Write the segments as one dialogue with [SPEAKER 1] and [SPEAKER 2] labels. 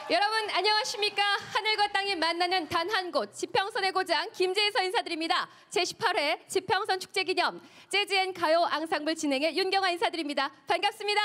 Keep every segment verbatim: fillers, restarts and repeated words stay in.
[SPEAKER 1] 여러분 안녕하십니까? 하늘과 땅이 만나는 단 한 곳 지평선의 고장 김제에서 인사드립니다. 제십팔 회 지평선 축제 기념 재즈 앤 가요 앙상블 진행의 윤경아 인사드립니다. 반갑습니다.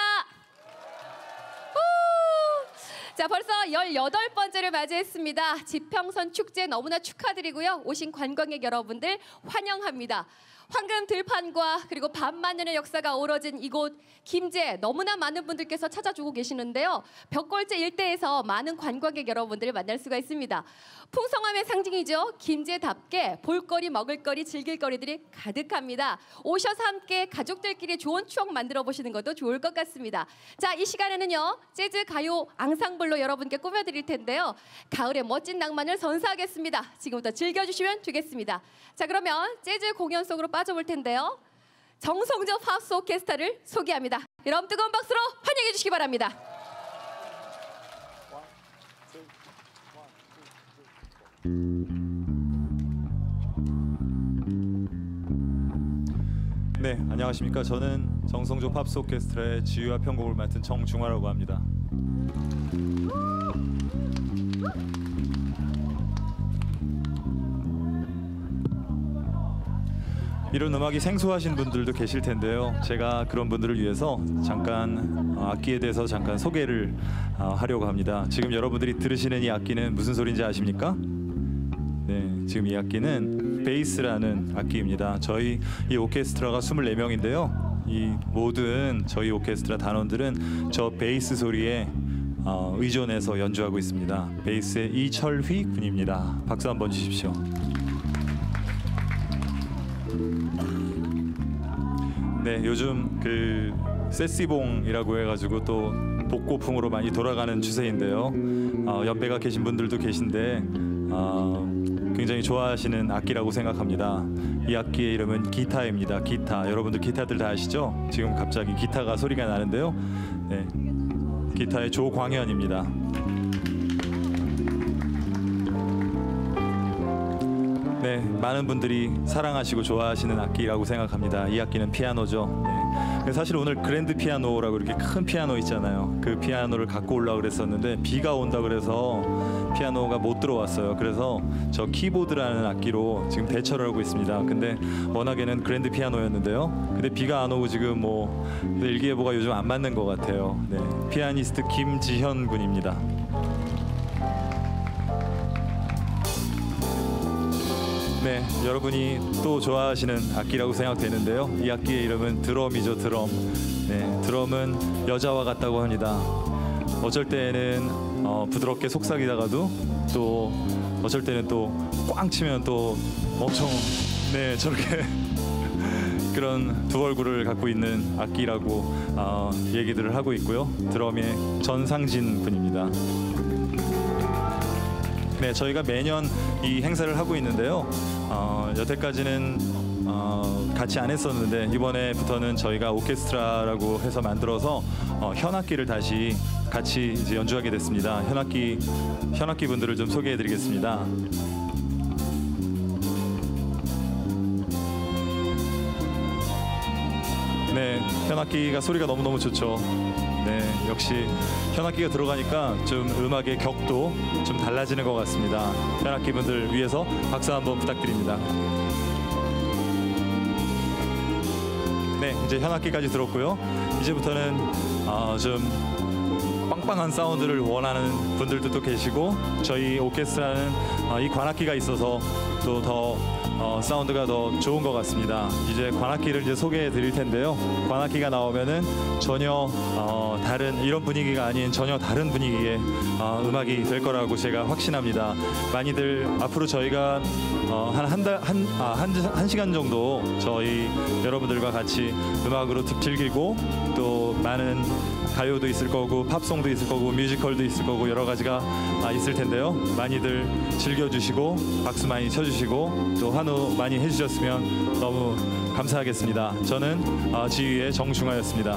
[SPEAKER 1] 후! 자, 벌써 열여덟 번째를 맞이했습니다. 지평선 축제 너무나 축하드리고요. 오신 관광객 여러분들 환영합니다. 황금 들판과 그리고 밤 만년의 역사가 어우러진 이곳 김제 너무나 많은 분들께서 찾아주고 계시는데요. 벽골제 일대에서 많은 관광객 여러분들을 만날 수가 있습니다. 풍성함의 상징이죠. 김제답게 볼거리, 먹을거리, 즐길거리들이 가득합니다. 오셔서 함께 가족들끼리 좋은 추억 만들어 보시는 것도 좋을 것 같습니다. 자, 이 시간에는요. 재즈 가요 앙상블로 여러분께 꾸며드릴 텐데요. 가을의 멋진 낭만을 선사하겠습니다. 지금부터 즐겨주시면 되겠습니다. 자, 그러면 재즈 공연 속으로 빠져볼 텐데요. 정성조 팝스 오케스트라를 소개합니다. 여러분 뜨거운 박수로 환영해 주시기 바랍니다.
[SPEAKER 2] 네, 안녕하십니까. 저는 정성조 팝스 오케스트라의 지휘와 편곡을 맡은 정중화라고 합니다. 이런 음악이 생소하신 분들도 계실 텐데요. 제가 그런 분들을 위해서 잠깐 악기에 대해서 잠깐 소개를 하려고 합니다. 지금 여러분들이 들으시는 이 악기는 무슨 소리인지 아십니까? 네, 지금 이 악기는 베이스라는 악기입니다. 저희 이 오케스트라가 스물네 명인데요. 이 모든 저희 오케스트라 단원들은 저 베이스 소리에 어, 의존해서 연주하고 있습니다. 베이스의 이철휘 군입니다. 박수 한번 주십시오. 네, 요즘 그 세시봉이라고 해가지고 또 복고풍으로 많이 돌아가는 추세인데요. 어, 연배가 계신 분들도 계신데 어, 굉장히 좋아하시는 악기라고 생각합니다. 이 악기의 이름은 기타입니다. 기타. 여러분들 기타들 다 아시죠? 지금 갑자기 기타가 소리가 나는데요. 네, 기타의 조광현입니다. 네, 많은 분들이 사랑하시고 좋아하시는 악기라고 생각합니다. 이 악기는 피아노죠. 네. 사실 오늘 그랜드 피아노라고 이렇게 큰 피아노 있잖아요. 그 피아노를 갖고 오려고 그랬었는데 비가 온다 그래서 피아노가 못 들어왔어요. 그래서 저 키보드라는 악기로 지금 대처를 하고 있습니다. 근데 워낙에는 그랜드 피아노였는데요. 근데 비가 안 오고 지금 뭐 일기예보가 요즘 안 맞는 것 같아요. 네, 피아니스트 김지현 군입니다. 네, 여러분이 또 좋아하시는 악기라고 생각되는데요. 이 악기의 이름은 드럼이죠, 드럼. 네, 드럼은 여자와 같다고 합니다. 어쩔 때는 어, 부드럽게 속삭이다가도 또 어쩔 때는 또 꽝 치면 또 엄청 네 저렇게 그런 두 얼굴을 갖고 있는 악기라고 어, 얘기들을 하고 있고요. 드럼의 전상진 분입니다. 네, 저희가 매년 이 행사를 하고 있는데요. 어, 여태까지는 어, 같이 안 했었는데 이번에부터는 저희가 오케스트라라고 해서 만들어서 어, 현악기를 다시 같이 이제 연주하게 됐습니다. 현악기 현악기 분들을 좀 소개해드리겠습니다. 네, 현악기가 소리가 너무너무 좋죠. 네, 역시 현악기가 들어가니까 좀 음악의 격도 좀 달라지는 것 같습니다. 현악기 분들 위해서 박수 한번 부탁드립니다. 네, 이제 현악기까지 들었고요. 이제부터는 어, 좀 빵빵한 사운드를 원하는 분들도 또 계시고 저희 오케스트라는 어, 이 관악기가 있어서 또 더 어, 사운드가 더 좋은 것 같습니다. 이제 관악기를 이제 소개해 드릴 텐데요. 관악기가 나오면은 전혀 어, 다른 이런 분위기가 아닌 전혀 다른 분위기의 어, 음악이 될 거라고 제가 확신합니다. 많이들 앞으로 저희가 어, 한 한 달 한 아, 한, 한 시간 정도 저희 여러분들과 같이 음악으로 즐기고 또 많은 가요도 있을 거고 팝송도 있을 거고 뮤지컬도 있을 거고 여러 가지가 아, 있을 텐데요. 많이들 즐겨주시고 박수 많이 쳐주시고 또 환호 많이 해주셨으면 너무 감사하겠습니다. 저는 어, 지휘의 정중화였습니다.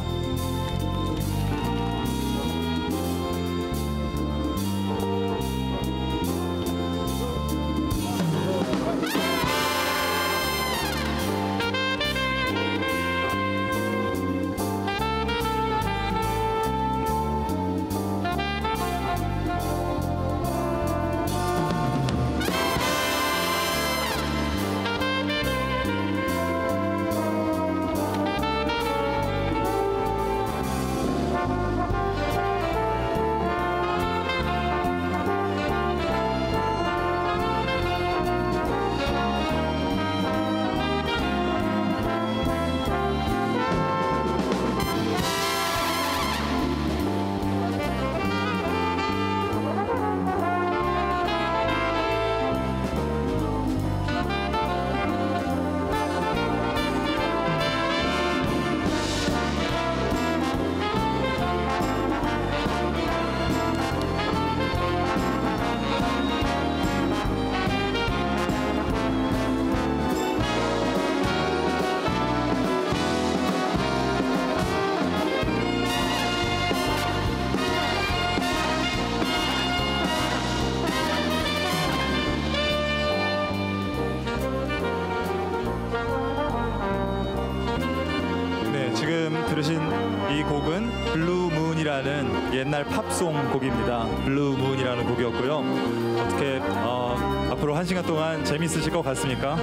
[SPEAKER 2] 연주하는 옛날 팝송 곡입니다. 블루 문이라는 곡이었고요. 어떻게 어, 앞으로 한 시간 동안 재밌으실 것 같습니까?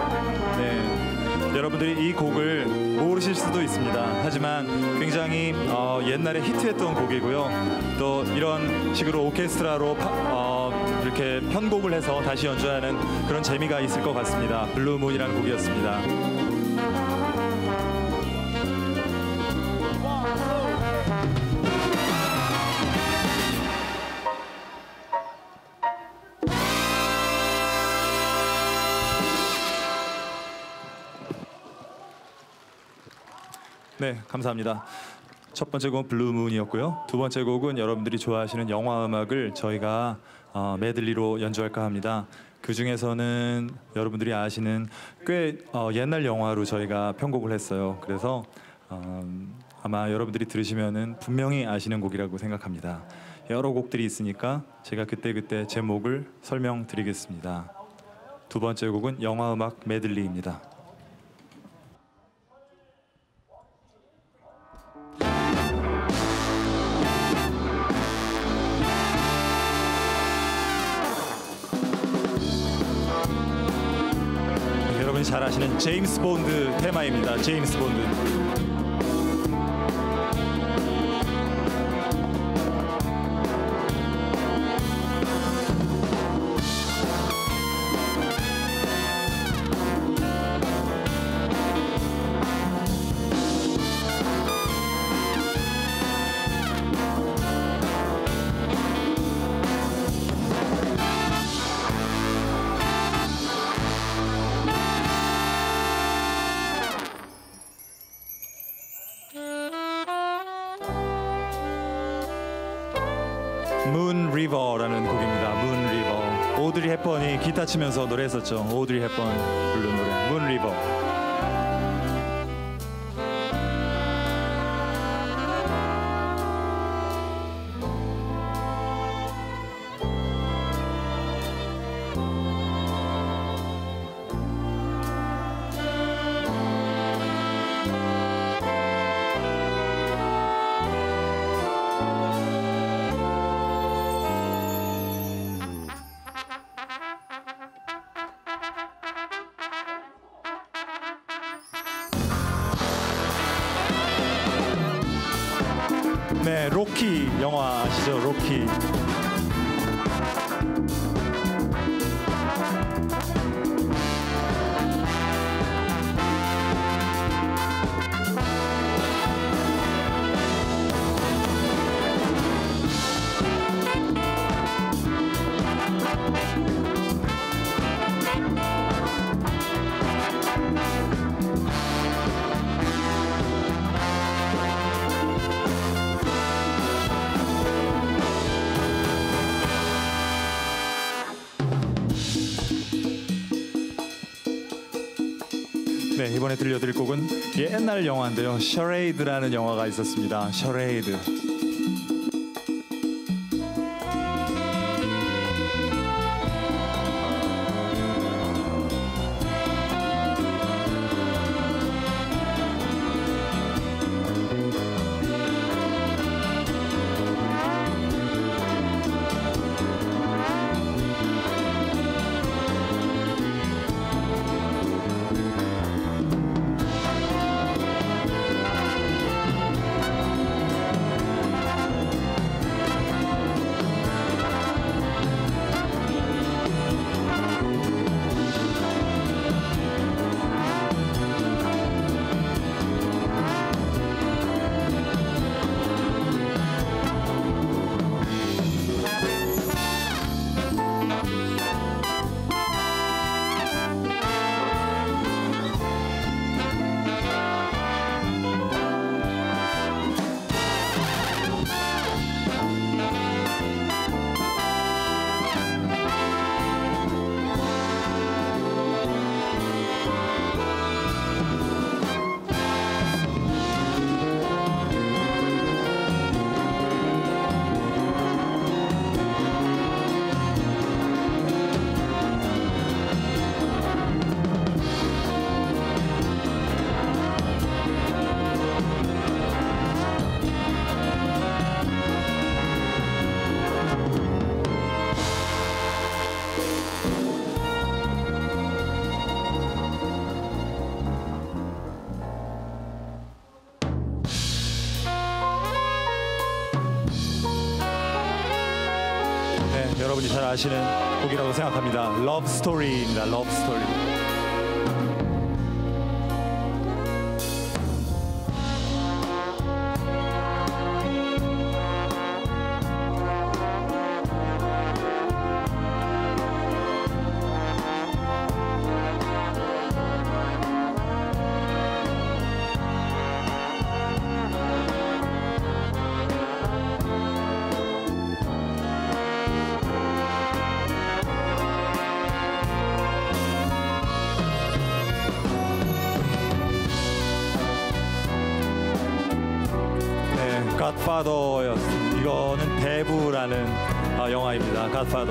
[SPEAKER 2] 네, 여러분들이 이 곡을 모르실 수도 있습니다. 하지만 굉장히 어, 옛날에 히트했던 곡이고요. 또 이런 식으로 오케스트라로 파, 어, 이렇게 편곡을 해서 다시 연주하는 그런 재미가 있을 것 같습니다. 블루 문이라는 곡이었습니다. 네, 감사합니다. 첫 번째 곡은 블루문이었고요. 두 번째 곡은 여러분들이 좋아하시는 영화 음악을 저희가 어, 메들리로 연주할까 합니다. 그 중에서는 여러분들이 아시는 꽤 어, 옛날 영화로 저희가 편곡을 했어요. 그래서 어, 아마 여러분들이 들으시면은 분명히 아시는 곡이라고 생각합니다. 여러 곡들이 있으니까 제가 그때그때 제목을 설명드리겠습니다. 두 번째 곡은 영화 음악 메들리입니다. 여러분이 잘 아시는 제임스 본드 테마입니다. 제임스 본드. 문 리버라는 곡입니다. 문 리버. 오드리 헵번이 기타 치면서 노래했었죠. 오드리 헵번 부른 노래. 문 리버. 네, 로키 영화 아시죠? 로키. 네, 이번에 들려드릴 곡은 옛날 영화인데요. 셔레이드라는 영화가 있었습니다. 셔레이드. 네, 여러분이 잘 아시는 곡이라고 생각합니다. Love Story입니다. Love Story. 갓파더였습니다. 이거는 대부라는 어, 영화입니다. 갓파더.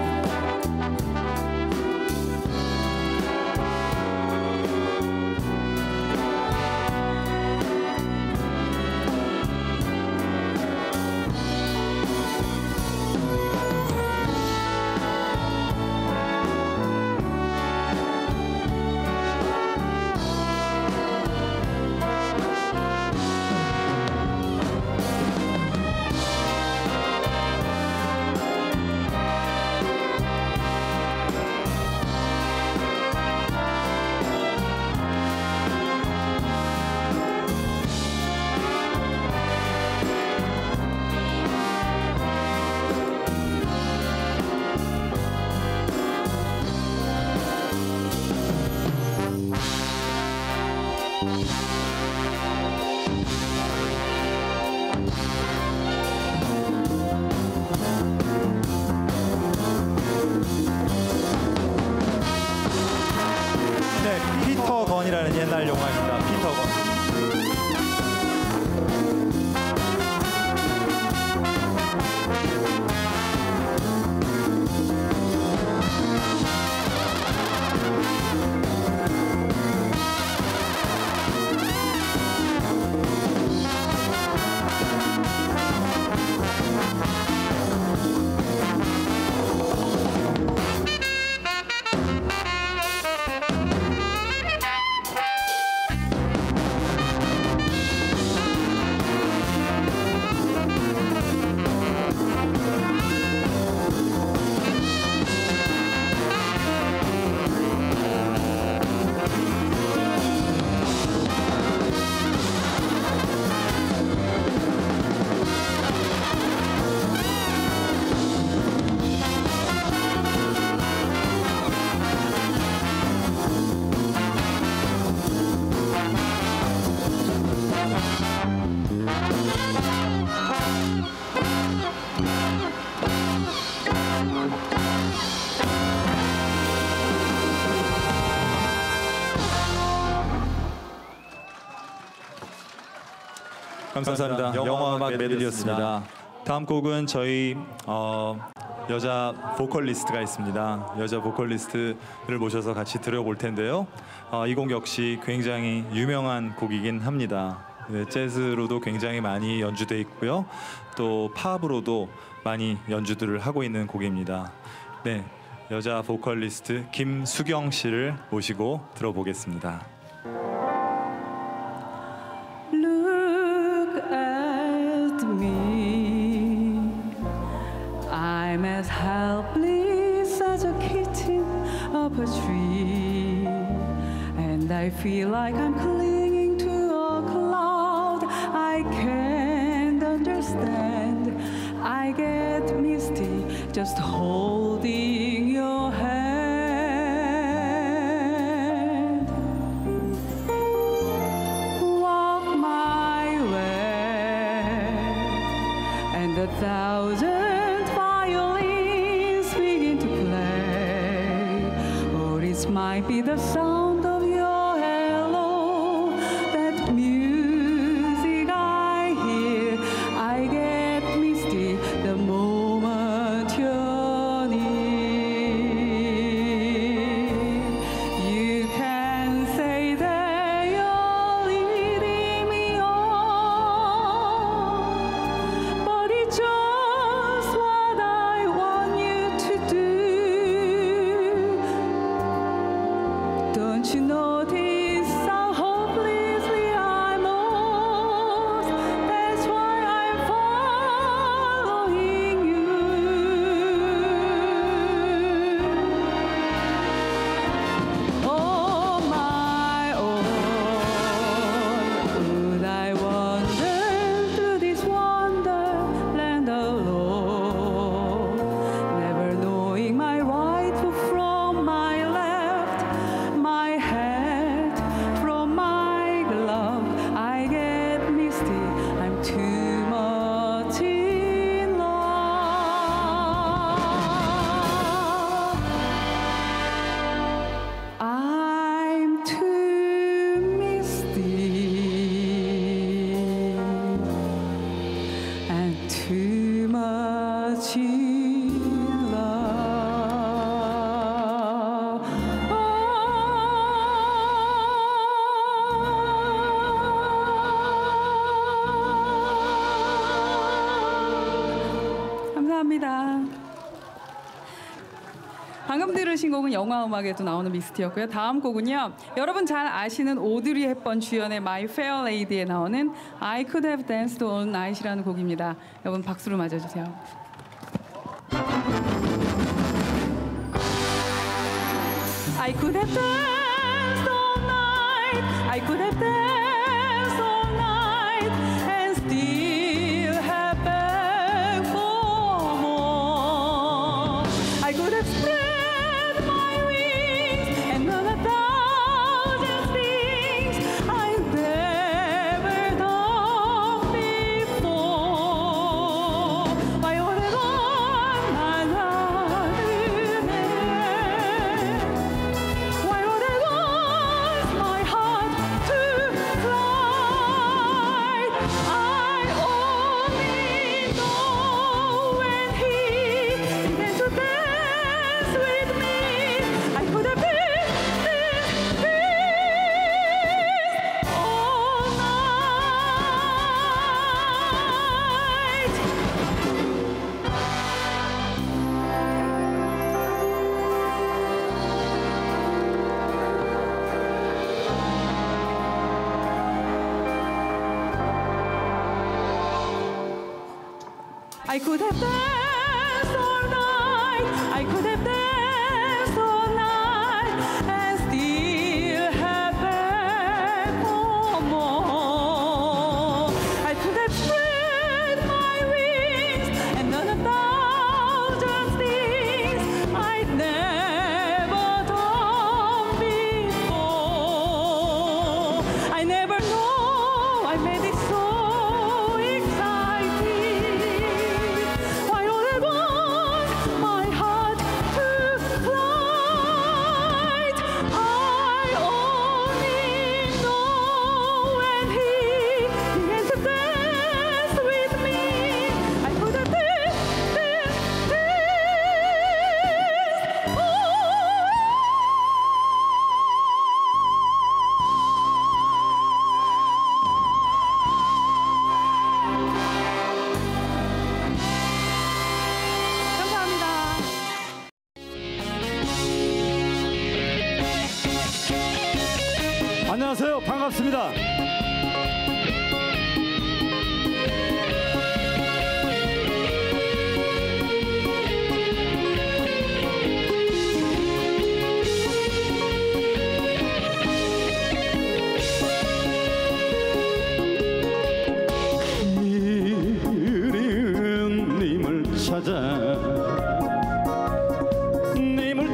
[SPEAKER 2] 피터 건이라는 옛날 영화입니다. 피터 건. 감사합니다. 영화 음악 메들리였습니다. 다음 곡은 저희 어, 여자 보컬리스트가 있습니다. 여자 보컬리스트를 모셔서 같이 들어볼 텐데요. 어, 이 곡 역시 굉장히 유명한 곡이긴 합니다. 네, 재즈로도 굉장히 많이 연주돼 있고요. 또 팝으로도 많이 연주들을 하고 있는 곡입니다. 네, 여자 보컬리스트 김수경 씨를 모시고 들어보겠습니다.
[SPEAKER 3] I'm as helpless as a kitten up a tree, and I feel like I'm clinging to a cloud I can't understand. I get misty just holding your hand. Walk my way, and a thousand might be the sound of your hello, that music I hear. I get misty the moment you're near. You can say that you're leading me on, but it's just what I want you to do. Don't 감사합니다. 방금 들으신 곡은 영화 음악에도 나오는 미스트였고요. 다음 곡은요. 여러분 잘 아시는 오드리 헵번 주연의 My Fair Lady에 나오는 I Could Have Danced All Night이라는 곡입니다. 여러분 박수로 맞아주세요. I could have danced all night. I could have danced all night and still have begged for more. I could have spread my wings and done a thousand things I've never done before. Why would I want my love? Why would I want my heart to fly? I only know when he began to dance with me, I could have been this, this all night. I could have danced all night. I could have danced all night and still have begged for more. I could have spread my wings and done a thousand things I'd never done before. I never know I made it so exciting. Why would I want my heart to fly? I only know when he began to dance with me, I could have danced, danced, danced. Oh. 감사합니다.
[SPEAKER 4] 안녕하세요. 반갑습니다. 이른 님을 찾아 님을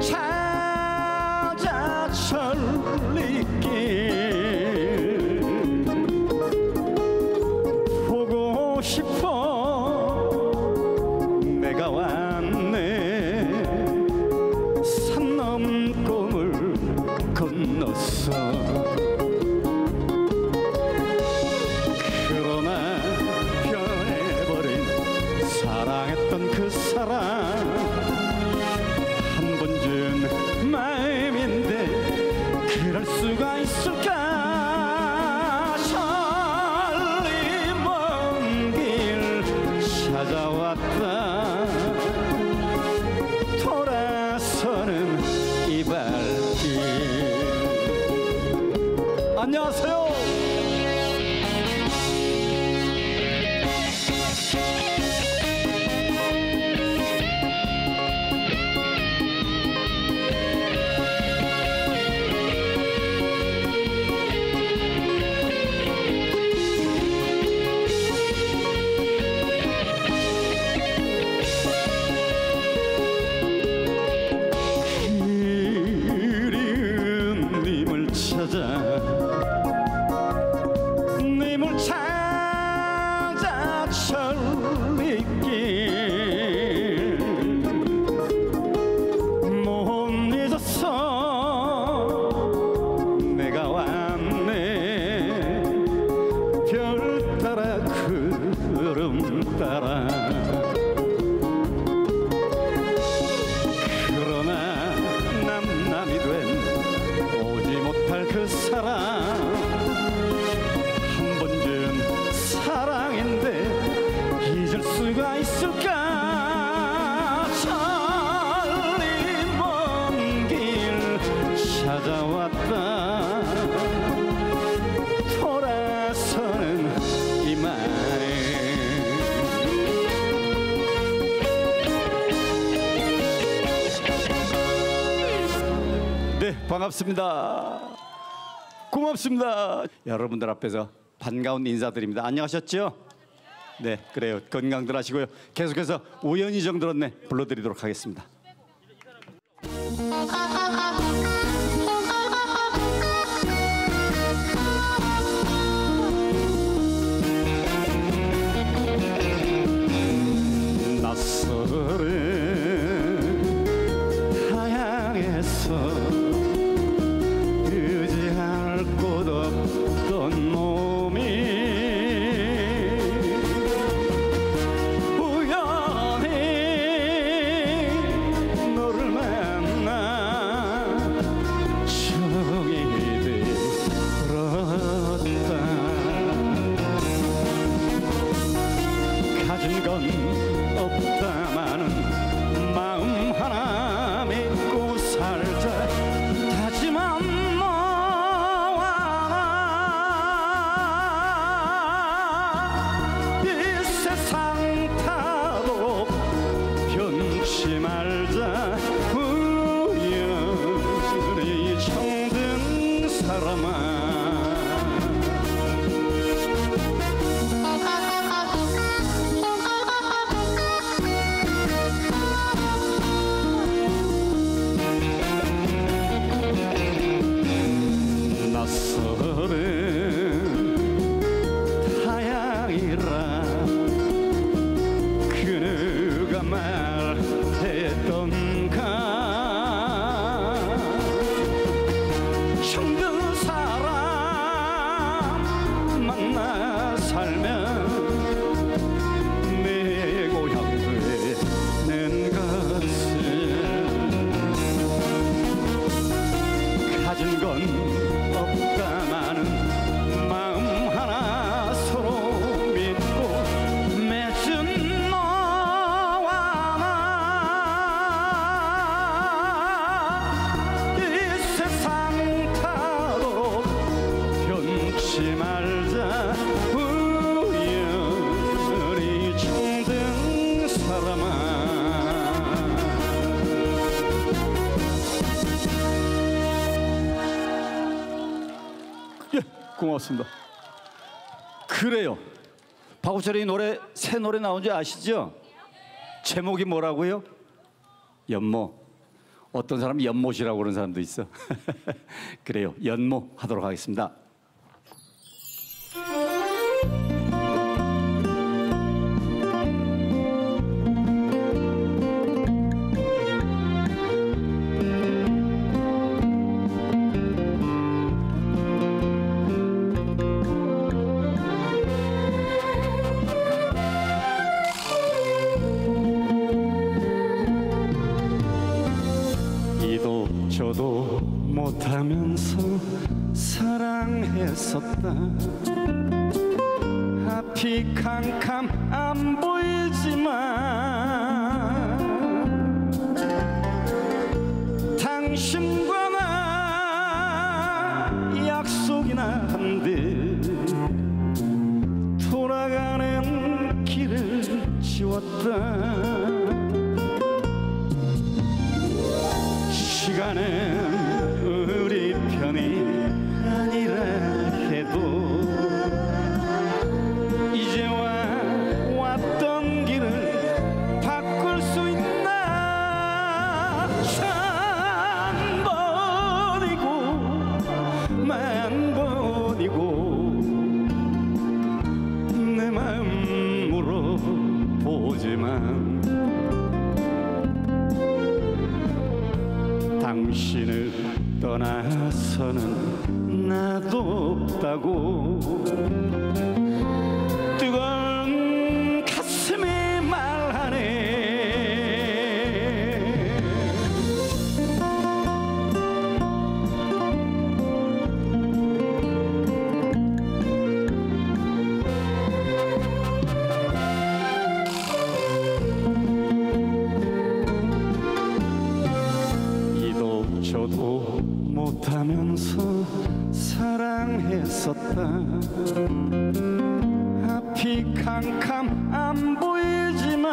[SPEAKER 4] 찾아 천리길 보고 싶어 내가 왔네. 산 넘은 꿈을 건넜어. 그러나 변해버린 사랑했던 그 사람 한 번 준 마음인데 그럴 수가 있을까. 천리 먼 길 찾아왔다. 돌아서는 이 발길. 안녕하세요. 이른 님을 찾아 반갑습니다. 고맙습니다. 여러분들 앞에서 반가운 인사드립니다. 안녕하셨죠? 네, 그래요. 건강들 하시고요. 계속해서 우연히 정들었네 불러드리도록 하겠습니다. 낯설은 타향에서 의지할 곳 없던 놈이 우연히 너를 만나 정이 들었다. 가진 건 없다마는 마음 하나 믿고 살자. 하지만 너와 나 이 세상 타도 변치 말자. 우연히 정든 사람아. 낯설은 타향이라 그누가 말했던가. 정든 사람 만나 살면 내 고향 되는 것을 가진 건 없다마는 마음 하나 서로 믿고 맺은 너와 나 이 세상 타도록 변치 말자. 우연히 정든 사람아. 예, 고맙습니다. 그래요. 박우철이 노래 새 노래 나온 줄 아시죠? 제목이 뭐라고요? 연모. 어떤 사람이 연못이라고 그러는 사람도 있어. 그래요. 연모 하도록 하겠습니다. 이도 저도 못하면서 사랑했었다. 앞이 캄캄 안 보이지만 당신과 나 약속이나 한들 돌아가는 길을 지웠다. 시간은 우리 편이 아니라 해도 이제와 왔던 길을 바꿀 수 있나. 천 번이고 만 번이고 내 마음 물어보지만 당신을 떠나서는 나도 없다고 뜨거운 가슴이 말하네. 저도 못하면서 사랑했었다. 앞이 캄캄 안 보이지만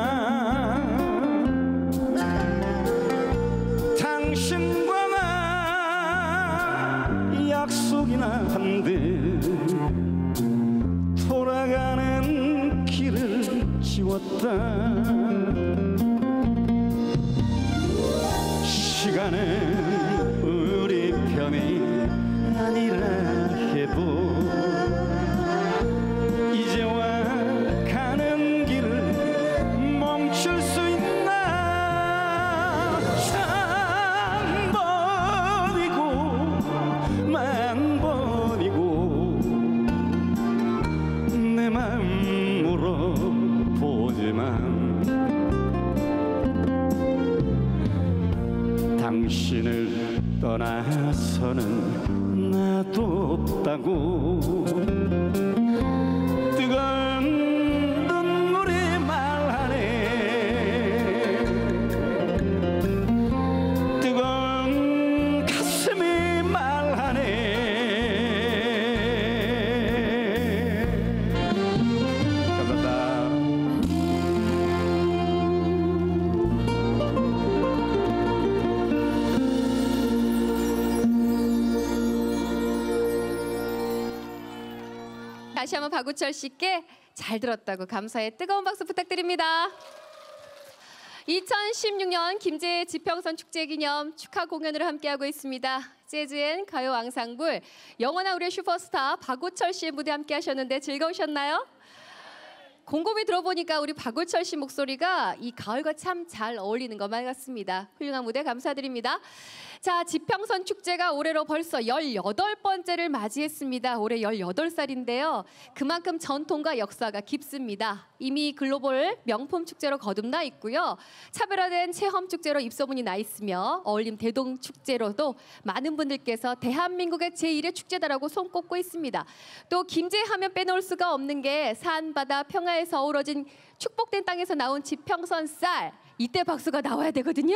[SPEAKER 4] 당신과 나 한들 돌아가는 길을 지웠다. 시간은 우리 편이 아니라 해도 이제와 가는 길을 멈출 수 있나. 천 번이고 만 번이고 내 맘 물어보지만 당신을 떠나서는 나도 없다고. 뜨거운 눈물이 말하네. 뜨거운 가슴이 말하네. 감사합니다.
[SPEAKER 1] 다시 한번 박우철 씨께 잘 들었다고 감사의 뜨거운 박수 부탁드립니다. 이천십육 년 김제 지평선 축제 기념 축하 공연을 함께하고 있습니다. 재즈 앤 가요 앙상블 영원한 우리의 슈퍼스타 박우철 씨의 무대 함께하셨는데 즐거우셨나요? 곰곰이 들어보니까 우리 박우철 씨 목소리가 이 가을과 참 잘 어울리는 것만 같습니다. 훌륭한 무대 감사드립니다. 자, 지평선 축제가 올해로 벌써 열여덟 번째를 맞이했습니다. 올해 열여덟 살인데요. 그만큼 전통과 역사가 깊습니다. 이미 글로벌 명품 축제로 거듭나 있고요. 차별화된 체험 축제로 입소문이 나 있으며 어울림 대동 축제로도 많은 분들께서 대한민국의 제일의 축제다라고 손꼽고 있습니다. 또 김제하면 빼놓을 수가 없는 게 산, 바다, 평화에서 어우러진 축복된 땅에서 나온 지평선 쌀. 이때 박수가 나와야 되거든요.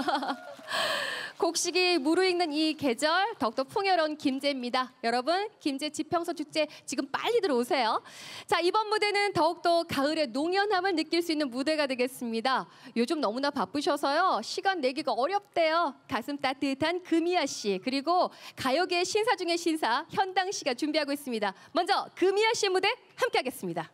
[SPEAKER 1] 곡식이 무르익는 이 계절 더욱더 풍요로운 김제입니다. 여러분 김제 지평선 축제 지금 빨리 들어오세요. 자, 이번 무대는 더욱더 가을의 농연함을 느낄 수 있는 무대가 되겠습니다. 요즘 너무나 바쁘셔서요. 시간 내기가 어렵대요. 가슴 따뜻한 금이아 씨 그리고 가요계의 신사 중의 신사 현당 씨가 준비하고 있습니다. 먼저 금이아 씨의 무대 함께하겠습니다.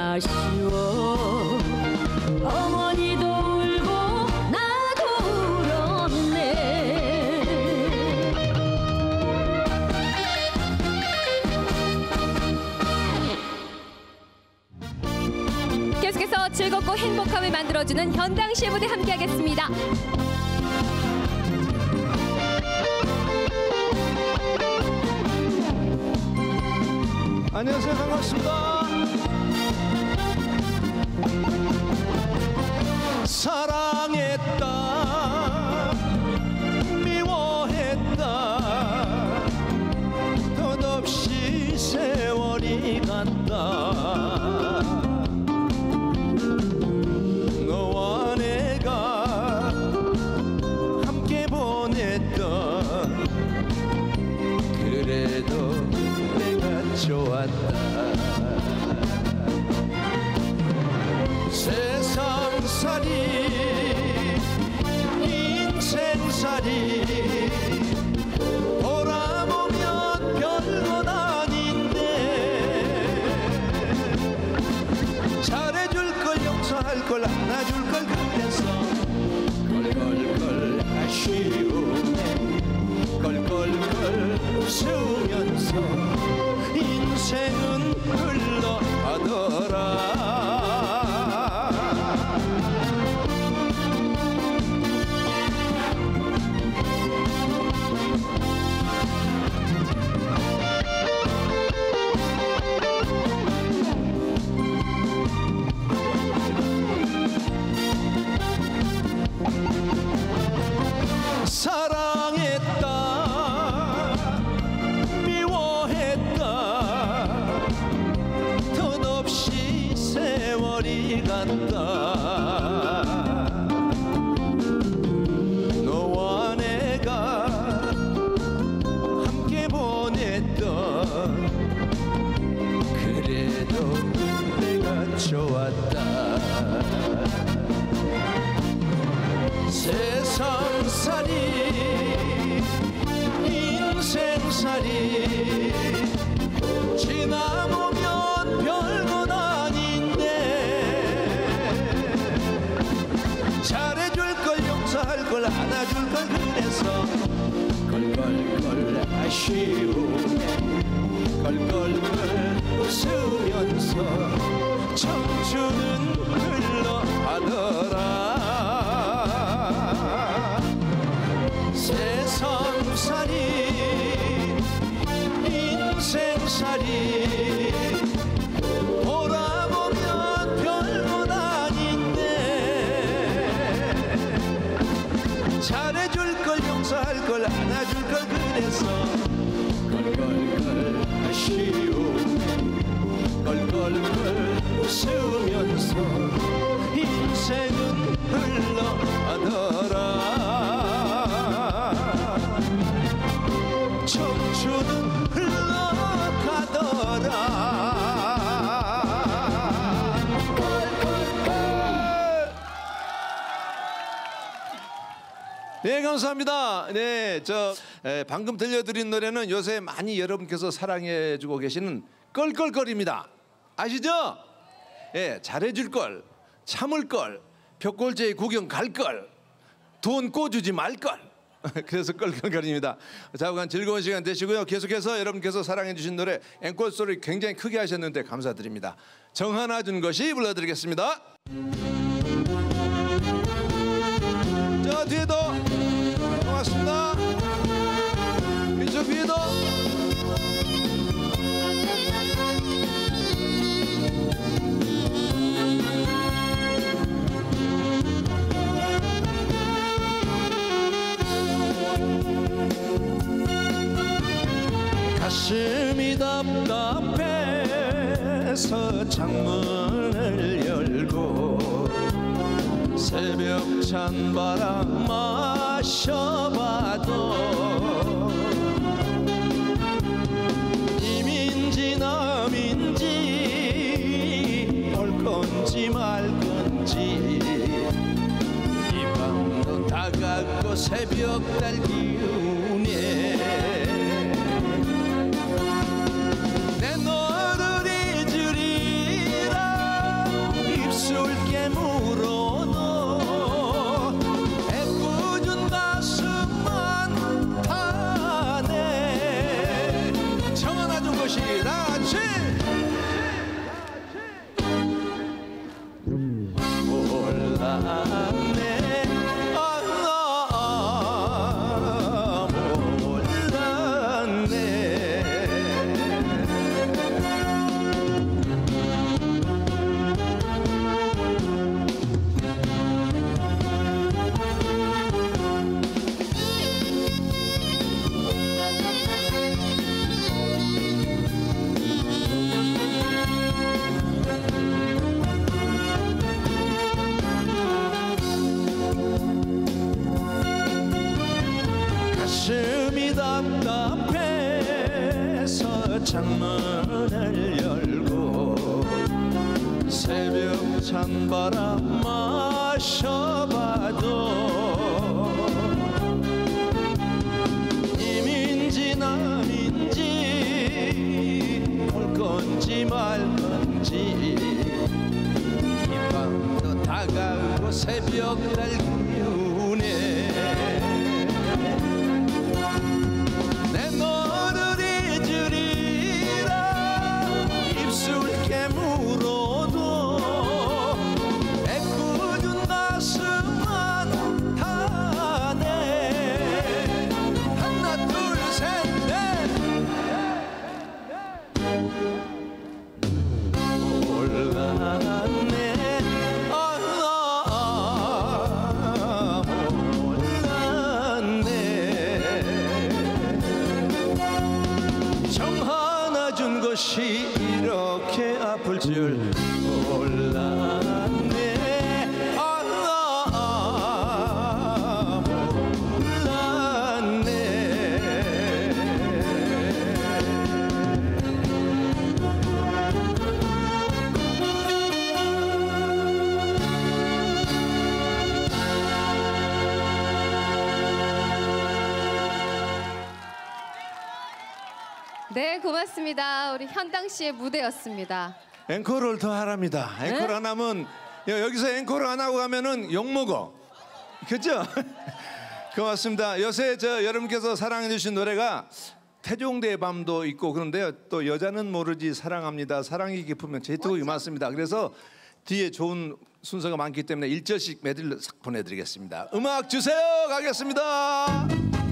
[SPEAKER 5] 아쉬워 어머니도 울고 나도 울었네.
[SPEAKER 1] 계속해서 즐겁고 행복함을 만들어주는 현당시의 무대 함께하겠습니다.
[SPEAKER 6] 안녕하세요. 반갑습니다. 사랑했다 미워했다 덧없이 세월이 간다. 너와 내가 함께 보냈던 그래도 내가 좋았다. 세상살이 인생살이 돌아보면 별건 아닌데 잘해줄 걸 용서할 걸 안아줄 걸 그래서 걸걸걸 아쉬움에 걸걸걸 웃으면서 인생은 흘러가더라. 사랑했다 미워했다 덧없이 세월이 간다. 너와 내가 함께 보냈던 그래도 내가 좋았다. 세상살이 인생살이 지나보면 별건 아닌데 잘해줄 걸 용서할 걸 안아줄 걸 그래서 걸걸걸 아쉬움에 걸걸걸 웃으면서 청춘은 흘러가더라. 세상살이 인생살이 돌아보면 별건 아닌데 잘해줄 걸 용서할 걸 안아줄 걸 그래서 걸걸걸 아쉬움에 걸걸걸 웃으면서 인생은 흘러가더라. 청춘은 흘러가더라. 네, 감사합니다. 네, 저 에, 방금 들려드린 노래는 요새 많이 여러분께서 사랑해주고 계시는 껄껄껄입니다. 아시죠? 예, 잘해줄 걸, 참을 걸, 벽골제에 구경 갈 걸, 돈 꿔주지 말 걸. 그래서 껄껄거립니다. 자고간 즐거운 시간 되시고요. 계속해서 여러분께서 사랑해 주신 노래 앵콜 소리 굉장히 크게 하셨는데 감사드립니다. 정하나 준 것이 불러드리겠습니다. 저 뒤에도 고맙습니다. 이쪽 뒤에도 가슴이 답답해서 창문을 열고 새벽 찬바람 마셔봐도 님인지 남인지 볼 건지 말 건지 이 밤도 다가고 새벽 달 기운에 내 너를 잊으리라 아, 몰랐네. 가슴이 답답해서 창문을 열고 새벽 찬바람 마셔봐도 님인지 남인지 올 건지 말 건지 이 밤도 다가오고 새벽 날 기운에 내 너를 잊으리라 입술 깨물어도 애꿎은 가슴만 타네. 하나 둘 셋 넷 몰랐네. 아, 아, 몰랐네. 정 하나 준 것이 이렇게 아플 줄 몰랐네. 아, 아, 몰랐네.
[SPEAKER 1] 네, 고맙습니다. 우리 현당 씨의 무대였습니다.
[SPEAKER 6] 앵콜을 더 하랍니다. 앵콜
[SPEAKER 1] 네?
[SPEAKER 6] 안 하면 여- 여기서 앵콜을 안 하고 가면은 욕 먹어. 그죠? 고맙습니다. 요새 저 여러분께서 사랑해 주신 노래가 태종대의 밤도 있고 그런데요. 또 여자는 모르지 사랑합니다. 사랑이 깊으면 제트곡이 많습니다. 그래서 뒤에 좋은 순서가 많기 때문에 일 절씩 메들리 싹 보내드리겠습니다. 음악 주세요. 가겠습니다.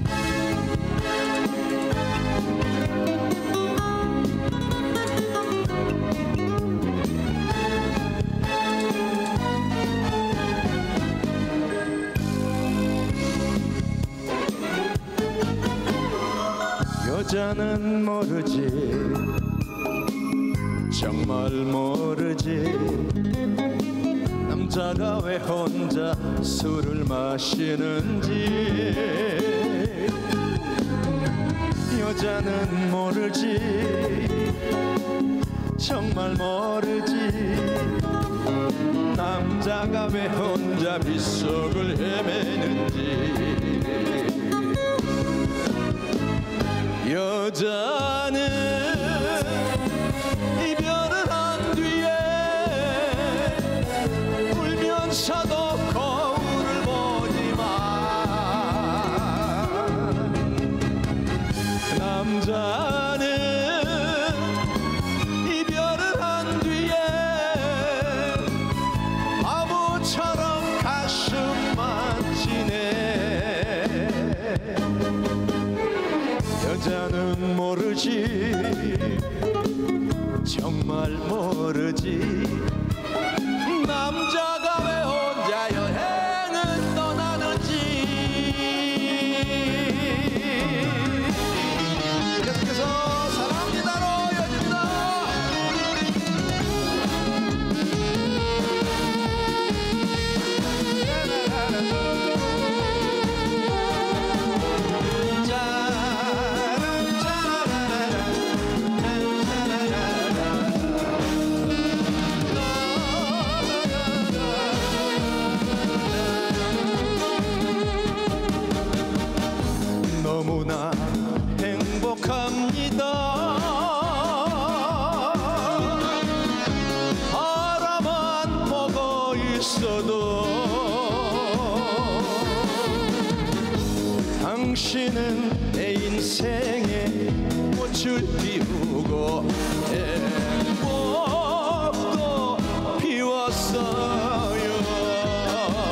[SPEAKER 6] 여자는 모르지 정말 모르지 남자가 왜 혼자 술을 마시는지 여자는 모르지 정말 모르지 남자가 왜 혼자 빗속을 헤매는지 여자는 이별을 한 뒤에 울면서도 거울을 보지만 남자는 이별을 한 뒤에 바보처럼 가슴만 지네. 여자는 모르지 정말 모르지 남자가 왜 혼자 여행을 떠나는지. 계속해서 사랑합니다로 이어집니다. 너무나 행복합니다. 바라만 보고 있어도 당신은 내 인생에 꽃을 피우고 행복도 피웠어요.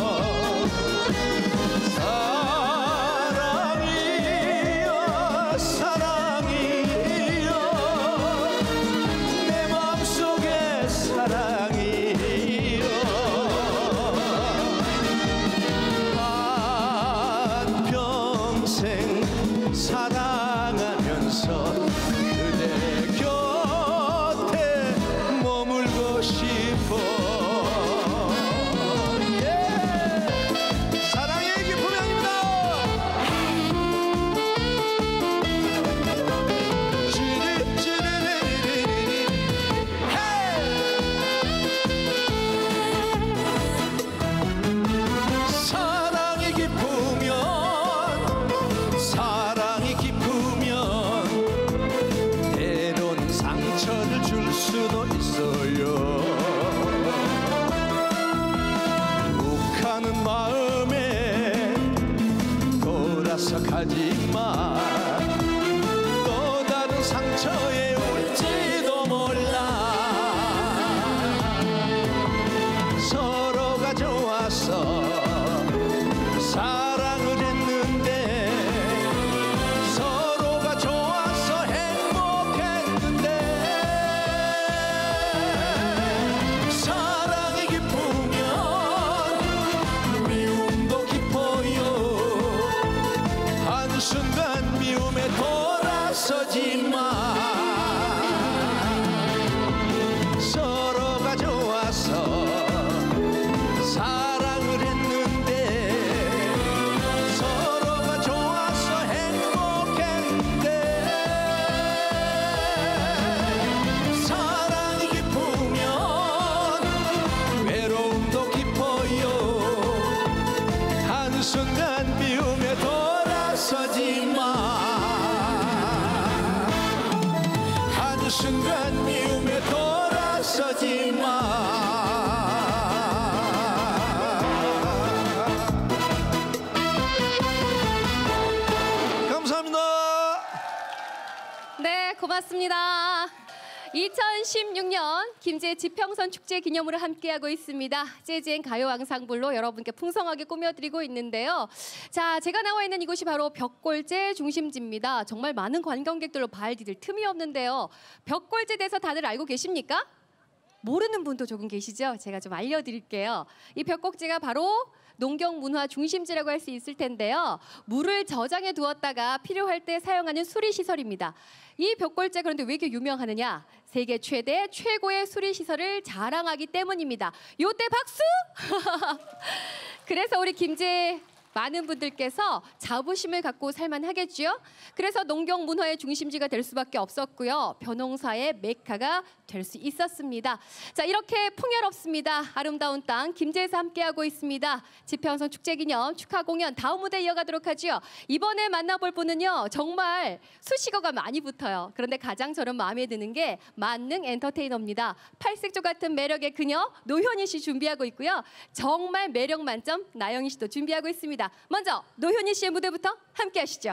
[SPEAKER 1] 반갑습니다. 이천십육 년 김제 지평선 축제 기념으로 함께하고 있습니다. 재즈앤 가요 앙상블로 여러분께 풍성하게 꾸며드리고 있는데요. 자, 제가 나와 있는 이곳이 바로 벽골제 중심지입니다. 정말 많은 관광객들로 발 디딜 틈이 없는데요. 벽골제 대해서 다들 알고 계십니까? 모르는 분도 조금 계시죠? 제가 좀 알려드릴게요. 이 벽곡제가 바로 농경 문화 중심지라고 할 수 있을 텐데요. 물을 저장해 두었다가 필요할 때 사용하는 수리 시설입니다. 이 벽골제 그런데 왜 이렇게 유명하느냐? 세계 최대 최고의 수리 시설을 자랑하기 때문입니다. 요때 박수! 그래서 우리 김제 많은 분들께서 자부심을 갖고 살만하겠죠. 그래서 농경 문화의 중심지가 될 수밖에 없었고요. 벼농사의 메카가 될 수 있었습니다. 자, 이렇게 풍요롭습니다. 아름다운 땅 김제에서 함께하고 있습니다. 지평선 축제기념 축하 공연 다음 무대 이어가도록 하죠. 이번에 만나볼 분은요. 정말 수식어가 많이 붙어요. 그런데 가장 저는 마음에 드는 게 만능 엔터테이너입니다. 팔색조 같은 매력의 그녀 노현희 씨 준비하고 있고요. 정말 매력 만점 나영희 씨도 준비하고 있습니다. 먼저 노현희 씨의 무대부터 함께 하시죠.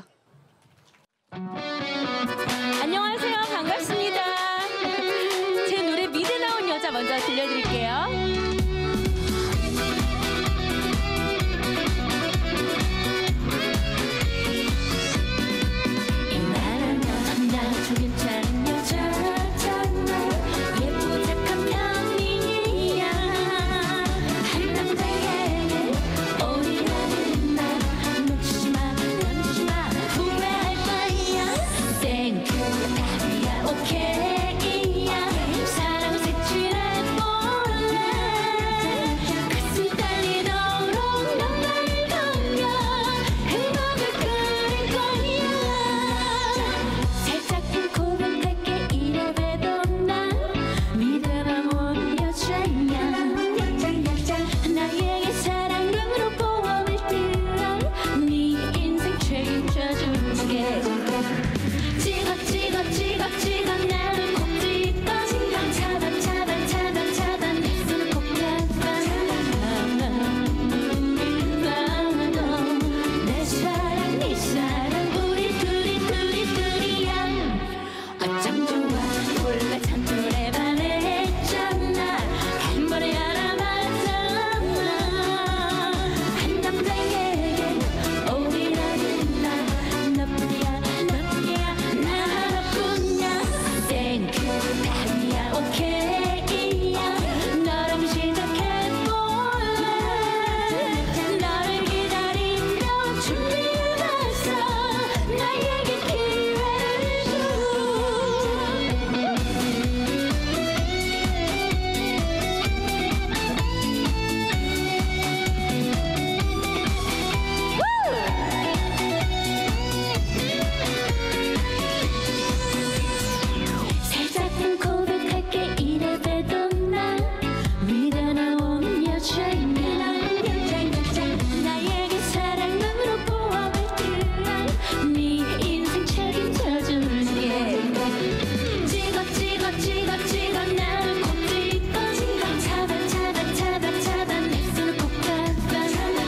[SPEAKER 5] 안녕하세요. 반갑습니다. 제 노래 미대 나온 여자 먼저 들려드릴게요. 이만한 넌 나도 괜찮은 여자잖아. 예쁘고 착한 편이야. 한 남자에게 어디라는 날 놓치지 마, 놓치지 마. 후회할 거야. Thank you, 답이야, 오케이야. 사랑 색칠해 볼래. 가슴 떨리도록 넌날 건겨 행복을 그릴 거야. 살짝 고백할게 이래봬도 난 믿어봐 못 여자야. 나에게 사랑으로 보험을 들어 네 인생 책임져줄게. 찍어 찍어 찍어 찍어 나를 꼭 찍어. 차단 차단 차단 차단 내 손을 꼭 잡아. 내 사랑 네 사랑 우리 둘이 둘이 둘이야. 어쩜 좋아 원래 참 오래 바랬잖아. 한 번에 알아봤잖아. 한 남자에게 오히려는 나 너뿐이야 너뿐이야 나 하나뿐이야. Thank you 답이야 오케이야. 너랑 시작해볼래. 너를 기다리며 준비해봤어. 나에게 기회를 줘. 살짝은 고백할게 이래봬도 난 믿어나오는 여자야. 나에게 사랑으로 보험을 들어 네 인생 책임져줄게. 찍어 찍어 찍어 찍어 나를 꼭 찍어. 차단 차단 차단 차단 내 손을 꼭 잡아.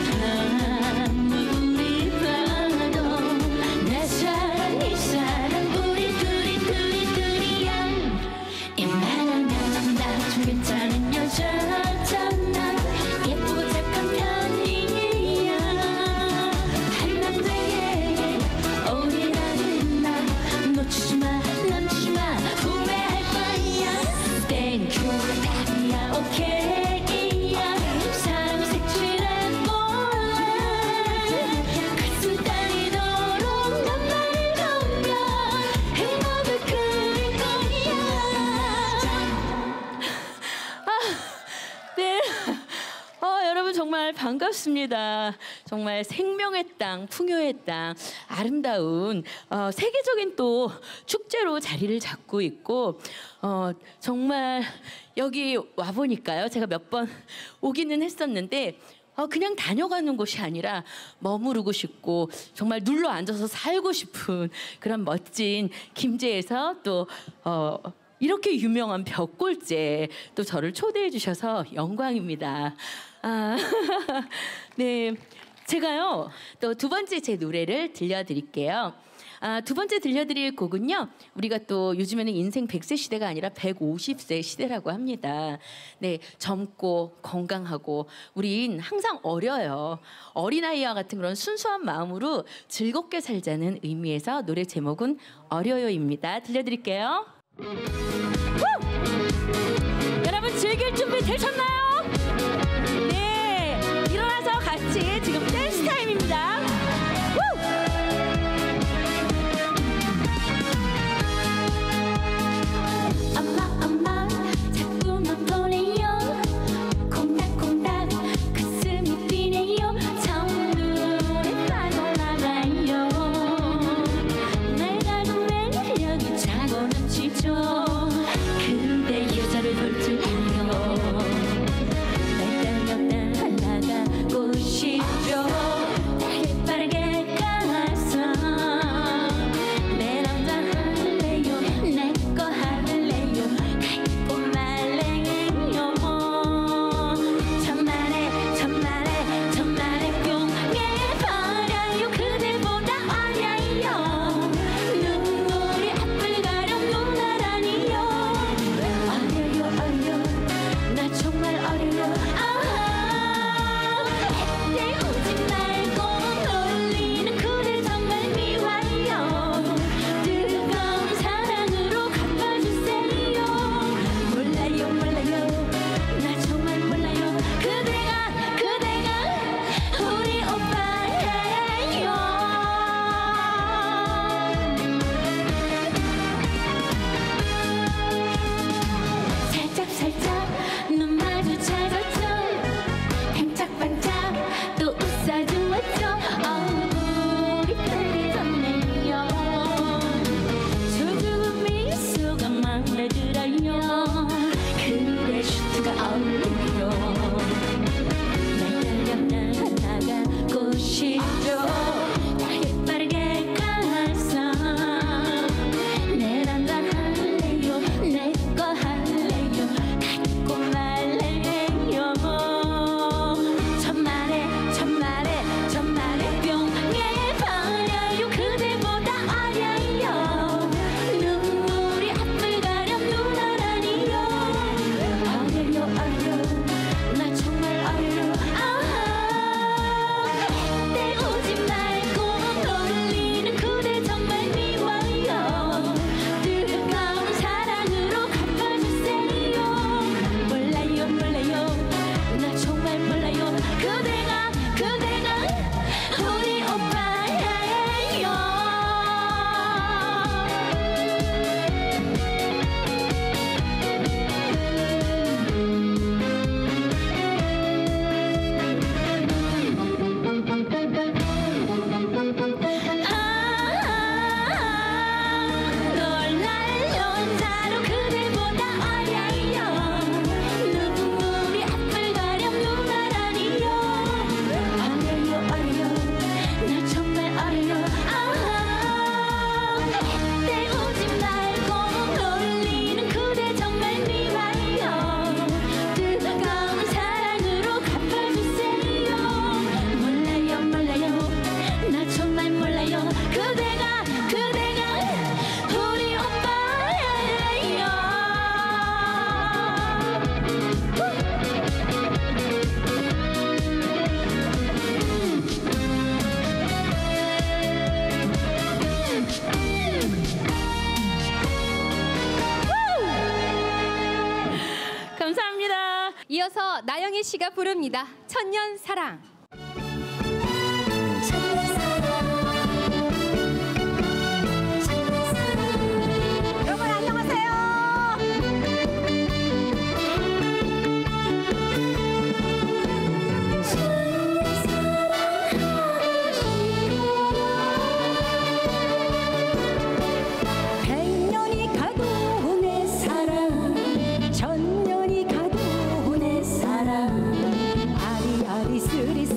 [SPEAKER 5] 아무리 봐도 내 사랑 네 사랑 우리 둘이 둘이 둘이야. 이만한 넌 나도 괜찮은 여자잖아. 예쁘고 착한 편이야. 한 남자에게 오히려는 나 놓치지 마 놓치지 마. 후회할 거야. Thank you 답이야 오케이야. 사랑 색칠해 볼래. 가슴 떨리도록 넌날 건겨 행복을 그릴 거야. 네. 어, 여러분 정말 반갑습니다. 정말 생명의 땅, 풍요의 땅, 아름다운 어, 세계적인 또 축제로 자리를 잡고 있고 어, 정말 여기 와 보니까요. 제가 몇 번 오기는 했었는데 어, 그냥 다녀가는 곳이 아니라 머무르고 싶고 정말 눌러 앉아서 살고 싶은 그런 멋진 김제에서 또 어, 이렇게 유명한 벽골제 또 저를 초대해 주셔서 영광입니다. 아, 네, 제가요 또 두 번째 제 노래를 들려드릴게요. 아, 두 번째 들려드릴 곡은요. 우리가 또 요즘에는 인생 백 세 시대가 아니라 백오십 세 시대라고 합니다. 네, 젊고 건강하고 우린 항상 어려요. 어린아이와 같은 그런 순수한 마음으로 즐겁게 살자는 의미에서 노래 제목은 어려요입니다. 들려드릴게요. 여러분 즐길 준비 되셨나요? 네, 일어나서 같이 지금 댄스 타임입니다.
[SPEAKER 7] 엄마 엄마 자꾸만 보내요 콩닥콩닥 가슴이 뛰네요 정눈에 빠져나가요 내가 좀 매력이 차고 넘치죠 그대 여자를 볼 줄 알아요 날 따라 나가고 싶죠 빠르게 가서 내 남자 할래요 내 거 할래요 갈고 말래요 천만에 천만에 천만에 뿅해버려요 그대보다 어려요 눈물이 앞을 가려 눈알아니요 어려요 어려 나 정말 어려요 아하 때우지 말고 놀리는 그대 정말 미워요 뜨거운 사랑으로 갚아주세요 몰라요 몰라요 나 정말 몰라요 그대가 그대가 우리 오빠예요 살짝 살짝 눈 마주쳐졌죠 반짝반짝 또 웃어주었죠 얼굴이 빨개졌네요 조금 미소가 마음에 들어요 그대 슈트가 어울려요 날 따라 나가고 싶죠 빠르게 빠르게 가서 내 남자 할래요 내 거 할래요 갖고 말래요 천만에 천만에 천만에 뿅해버려요 그대보다 어려요 눈물이 앞을 가려 눈알아니요 어려요 어려 나 정말 어려 아하 때우지 말고 놀리는 그대 정말 미워요 뜨거운 사랑으로 갚아주세요 몰라요 몰라요 나 정말 몰라요 그대가 그대가 우리 오빠예요 놀랄 혼자로 그대보다 어려요 눈물이 앞을 가려 눈알아니요 어려요 어려 나 정말 어려 아하 때우지 말고 놀리는 그대 정말 미워요 뜨거운 사랑으로 갚아주세요 몰라요 몰라요 나 정말 몰라요 그대가 그대가 우리 오빠예요
[SPEAKER 5] 감사합니다.
[SPEAKER 1] 이어서 나영희 씨가 부릅니다. 천년 사랑.
[SPEAKER 7] 여러분 안녕하세요. 백년이 가도 내 사랑 천년이 가도 내 사랑 아리아리 쓰리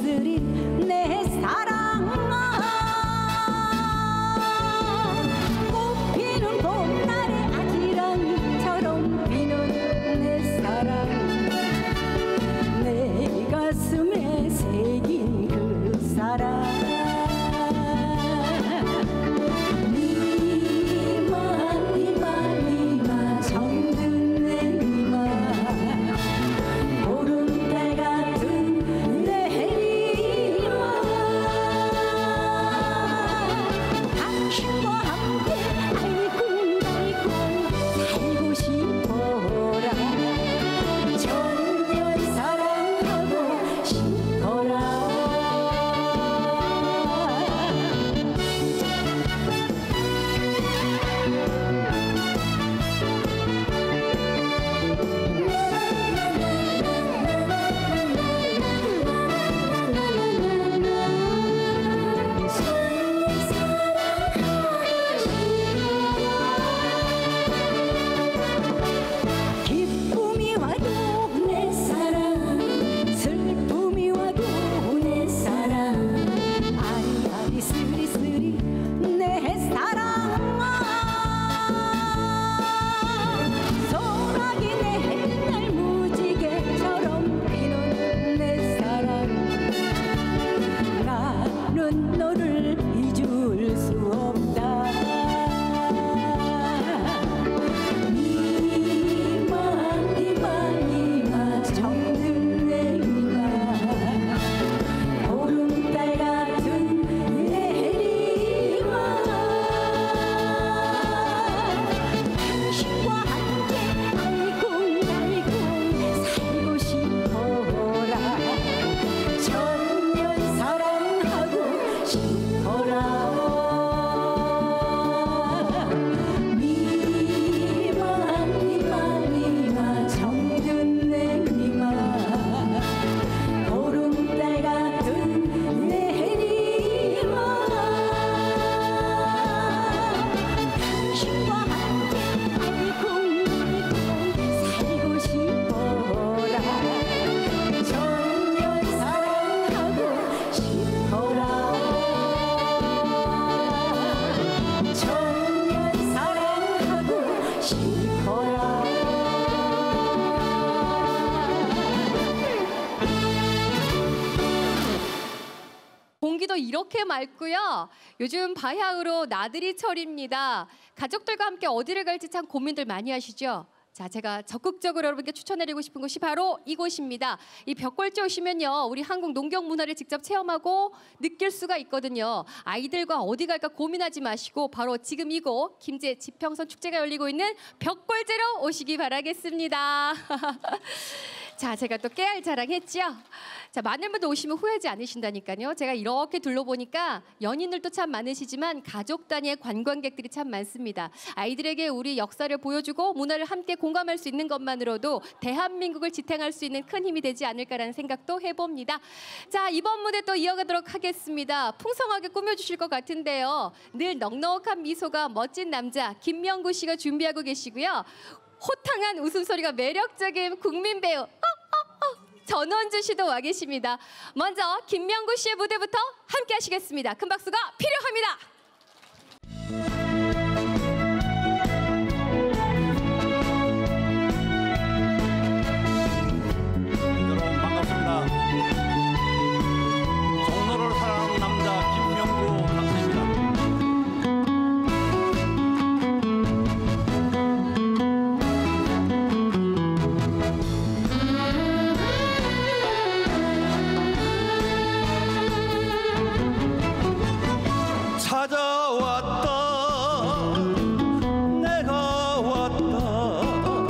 [SPEAKER 1] 이렇게 맑고요. 요즘 바야흐로 나들이철입니다. 가족들과 함께 어디를 갈지 참 고민들 많이 하시죠? 자, 제가 적극적으로 여러분께 추천해드리고 싶은 곳이 바로 이곳입니다. 이 벽골제 오시면요, 우리 한국 농경 문화를 직접 체험하고 느낄 수가 있거든요. 아이들과 어디 갈까 고민하지 마시고 바로 지금 이곳 김제 지평선 축제가 열리고 있는 벽골제로 오시기 바라겠습니다. 자, 제가 또 깨알 자랑했죠. 자, 많은 분들 오시면 후회하지 않으신다니까요. 제가 이렇게 둘러보니까 연인들도 참 많으시지만 가족 단위의 관광객들이 참 많습니다. 아이들에게 우리 역사를 보여주고 문화를 함께 공감할 수 있는 것만으로도 대한민국을 지탱할 수 있는 큰 힘이 되지 않을까라는 생각도 해봅니다. 자, 이번 무대 또 이어가도록 하겠습니다. 풍성하게 꾸며주실 것 같은데요. 늘 넉넉한 미소가 멋진 남자 김명구 씨가 준비하고 계시고요. 호탕한 웃음소리가 매력적인 국민 배우 어, 어, 어, 전원주 씨도 와 계십니다. 먼저 김명구 씨의 무대부터 함께 하시겠습니다. 큰 박수가 필요합니다.
[SPEAKER 4] 여러분 반갑습니다. 종로를 사랑하는 남자 김명구 박사입니다. 찾아왔다 내가 왔다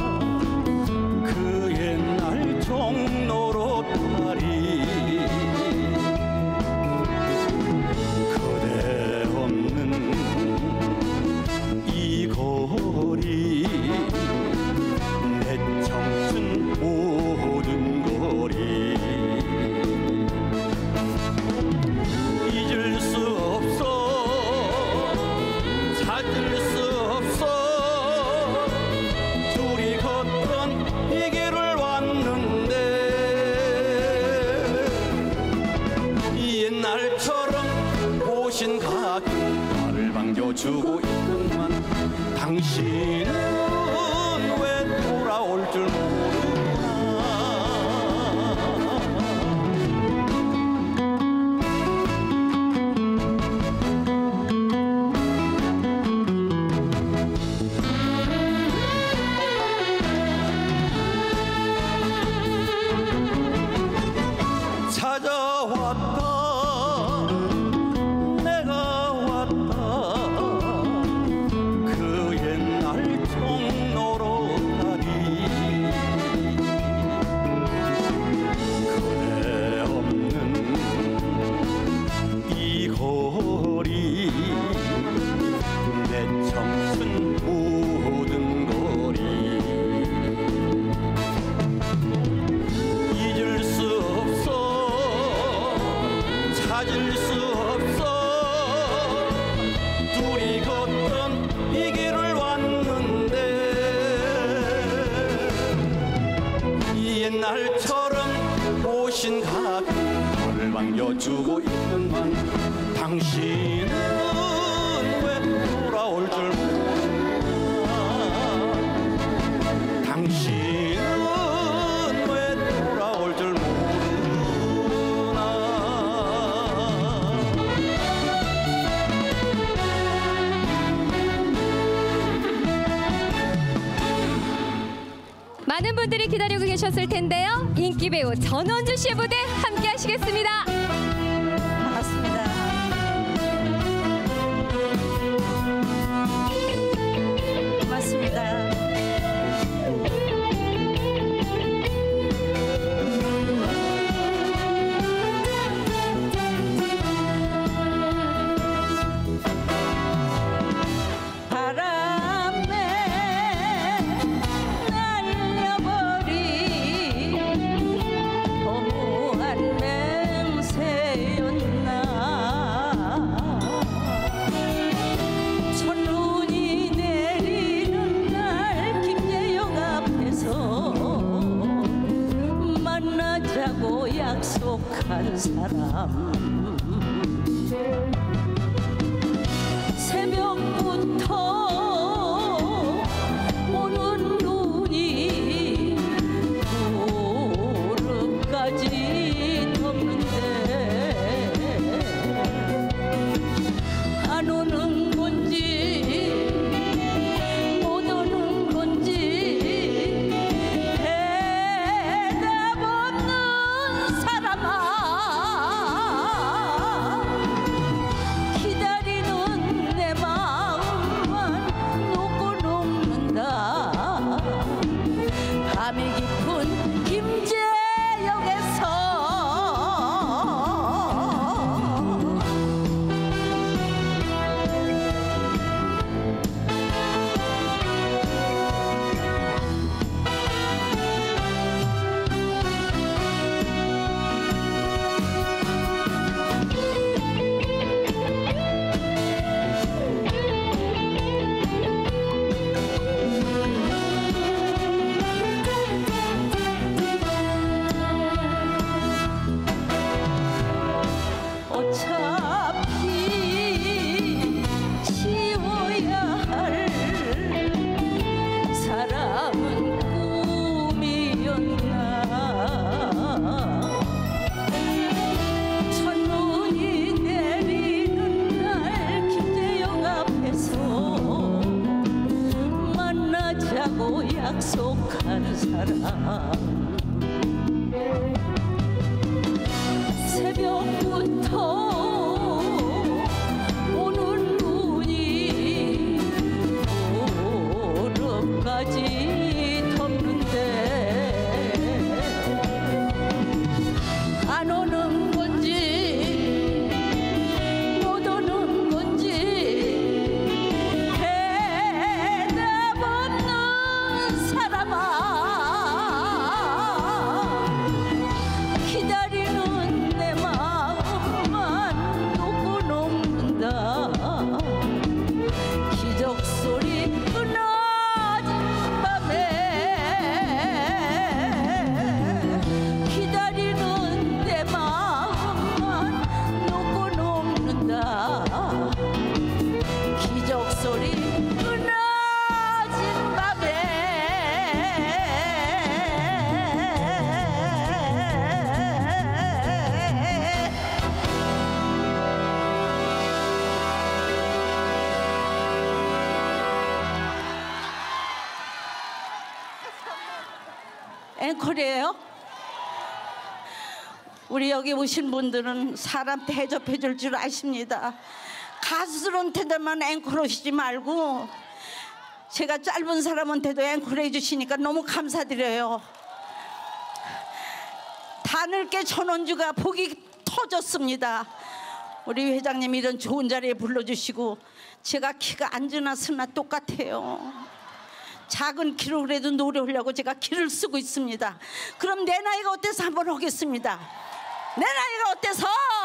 [SPEAKER 4] 그 옛날 종로로 다리 그대 없는 이 거리 내 청춘 모든 거리 잊을 수 없어 찾을 수 없어 둘이 걷던 이 길을 왔는데 옛날처럼 오신 가끔 나를 반겨주고 있건만 당신은 왜 돌아올 줄 모르나 찾아왔다 내가 왔다 그 옛날 종로로 다리 그대 없는 이 거리 내 청춘 모든 거리 잊을 수 없어 찾을 수 없어 둘이 걷던 이 길을 왔는데 옛날처럼 오신 가끔 나를 반겨주고 있건만 당신은 왜 돌아올 줄 모르나 당신은 왜 돌아올 줄 모르나
[SPEAKER 1] 많은 분들이 기다리고 계셨을 텐데요. 인기 배우 전원주 씨의 무대 함께 하시겠습니다.
[SPEAKER 8] 반갑습니다. 고맙습니다. 바람에 날려버린 허무한 냄새였나 첫눈이 내리는 날 김예영 앞에서 만나자고 약속한 사람 새벽부터 오는 눈이 무릎까지 덮는데 약속한 사람 새벽부터 오는 눈이 무릎까지 덮는데 안 오는 건지 못 오는 건지 대답 없는 사람아 기다리는 내 마음만 놓고 녹는다 기적 소리 끊어진 밤에 기다리는 내 마음만 놓고 녹는다 기적 소리 끊어진 밤에 앵콜이에요? 우리 여기 오신 분들은 사람 대접해 줄 줄 아십니다. 가수들한테만 앵콜 오시지 말고 제가 짧은 사람한테도 앵콜 해주시니까 너무 감사드려요. 다늘게 전원주가 복이 터졌습니다. 우리 회장님 이런 좋은 자리에 불러주시고 제가 키가 안지나 스나 똑같아요. 작은 키로 그래도 노래하려고 제가 키를 쓰고 있습니다. 그럼 내 나이가 어때서 한번 하겠습니다. 내 나이가 어때서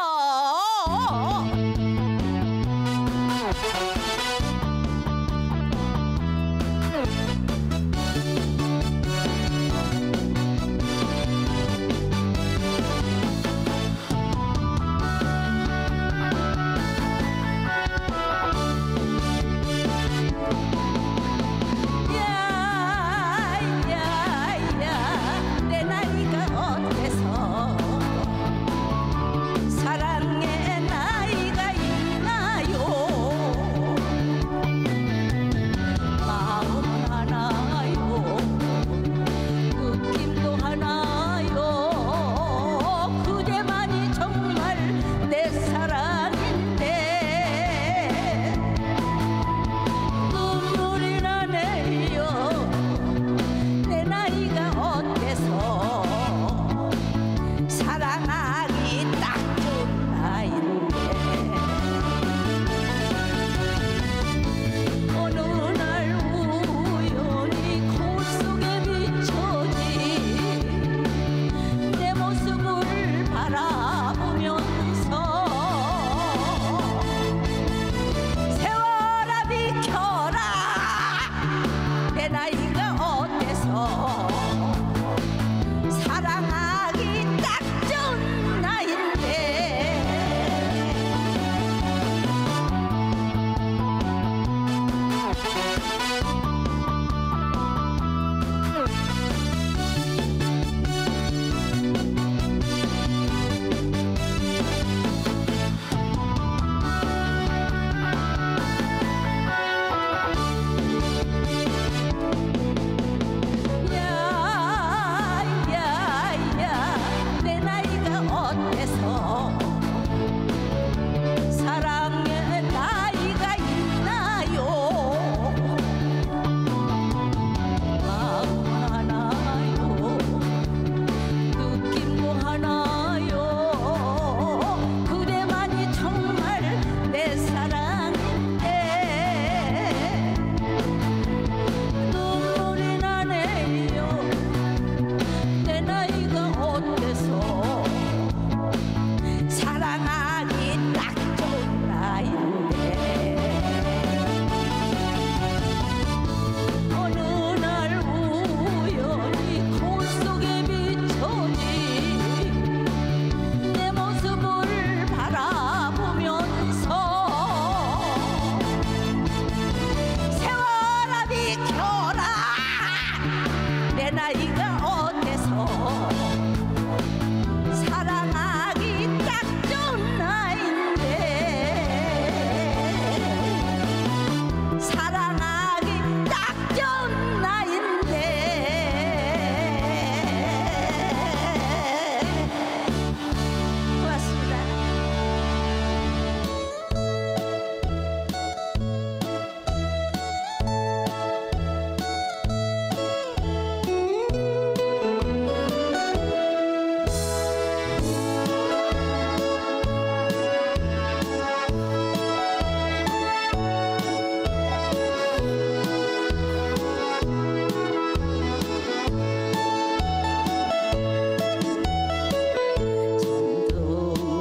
[SPEAKER 8] 야야야 내 나이가 어때서 사랑의 나이가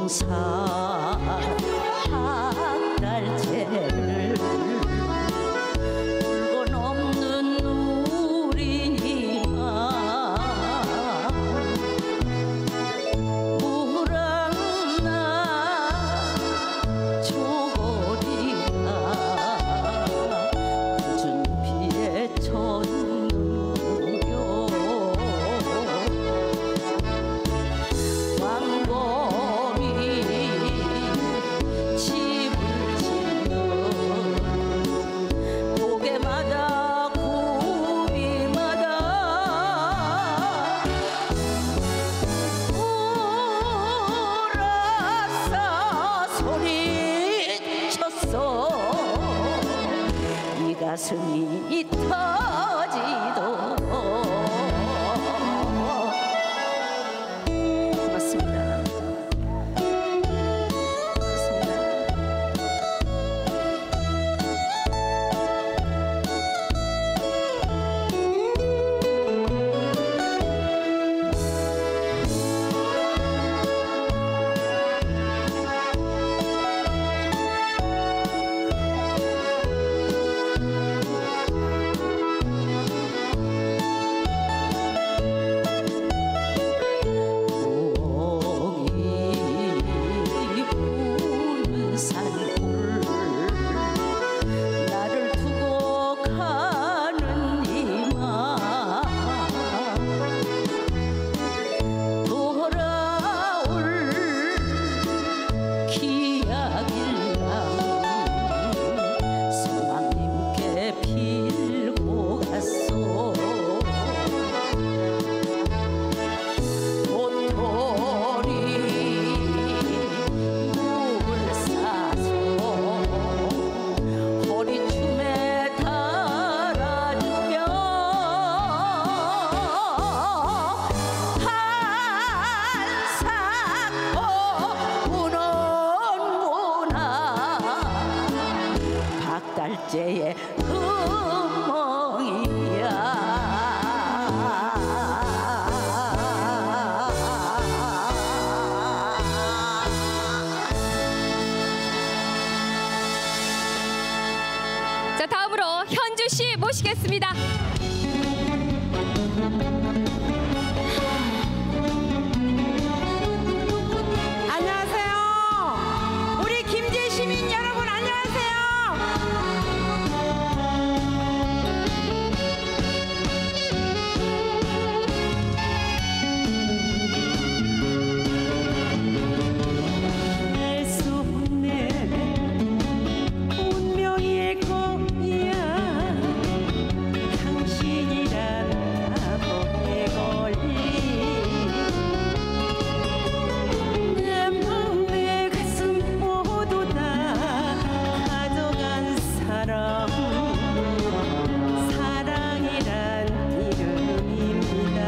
[SPEAKER 8] 지평선 박달재를 울고 넘는 우리만 무랑나 조거리가 굳은 비에 젖는구려 왕거리 집을 짓는 고개마다 고비마다 울었어 소리쳤어 이 가슴이 터지도록 고맙습니다. 고맙습니다. 부엌이 부는 산골 나를 두고 가는 이마 돌아올 기약일랑 소망님께 빌고 갔소 도토리 물 싸서 허리춤에 달아주며 한사코 우는구나 박달재의 음몽이야.
[SPEAKER 1] 자, 다음으로 현주 씨 모시겠습니다.
[SPEAKER 9] 안녕하세요. 우리 김제 시민 여러분 안녕하세요. 알 수 없는 운명일 거야. 당신이란 나보에 걸린 내 마음 내 가슴 모두 다 가져간 사람 사랑이란 이름입니다.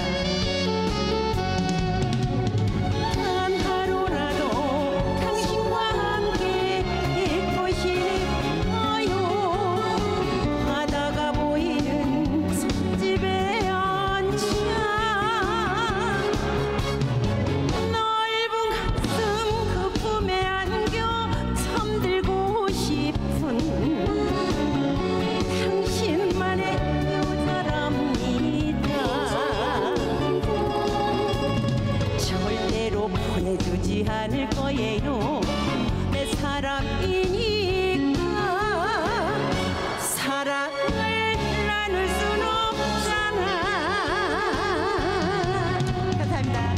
[SPEAKER 9] 단 하루라도 당신과 함께 있고 싶어요. 바다가 보이는 집에 앉아 넓은 가슴 그 품에 안겨 잠들고 싶은 당신만의 여자랍니다. 절대로 보내주지 않을 거예요. 내 사람이니까 사랑을 나눌 순 없잖아. 감사합니다.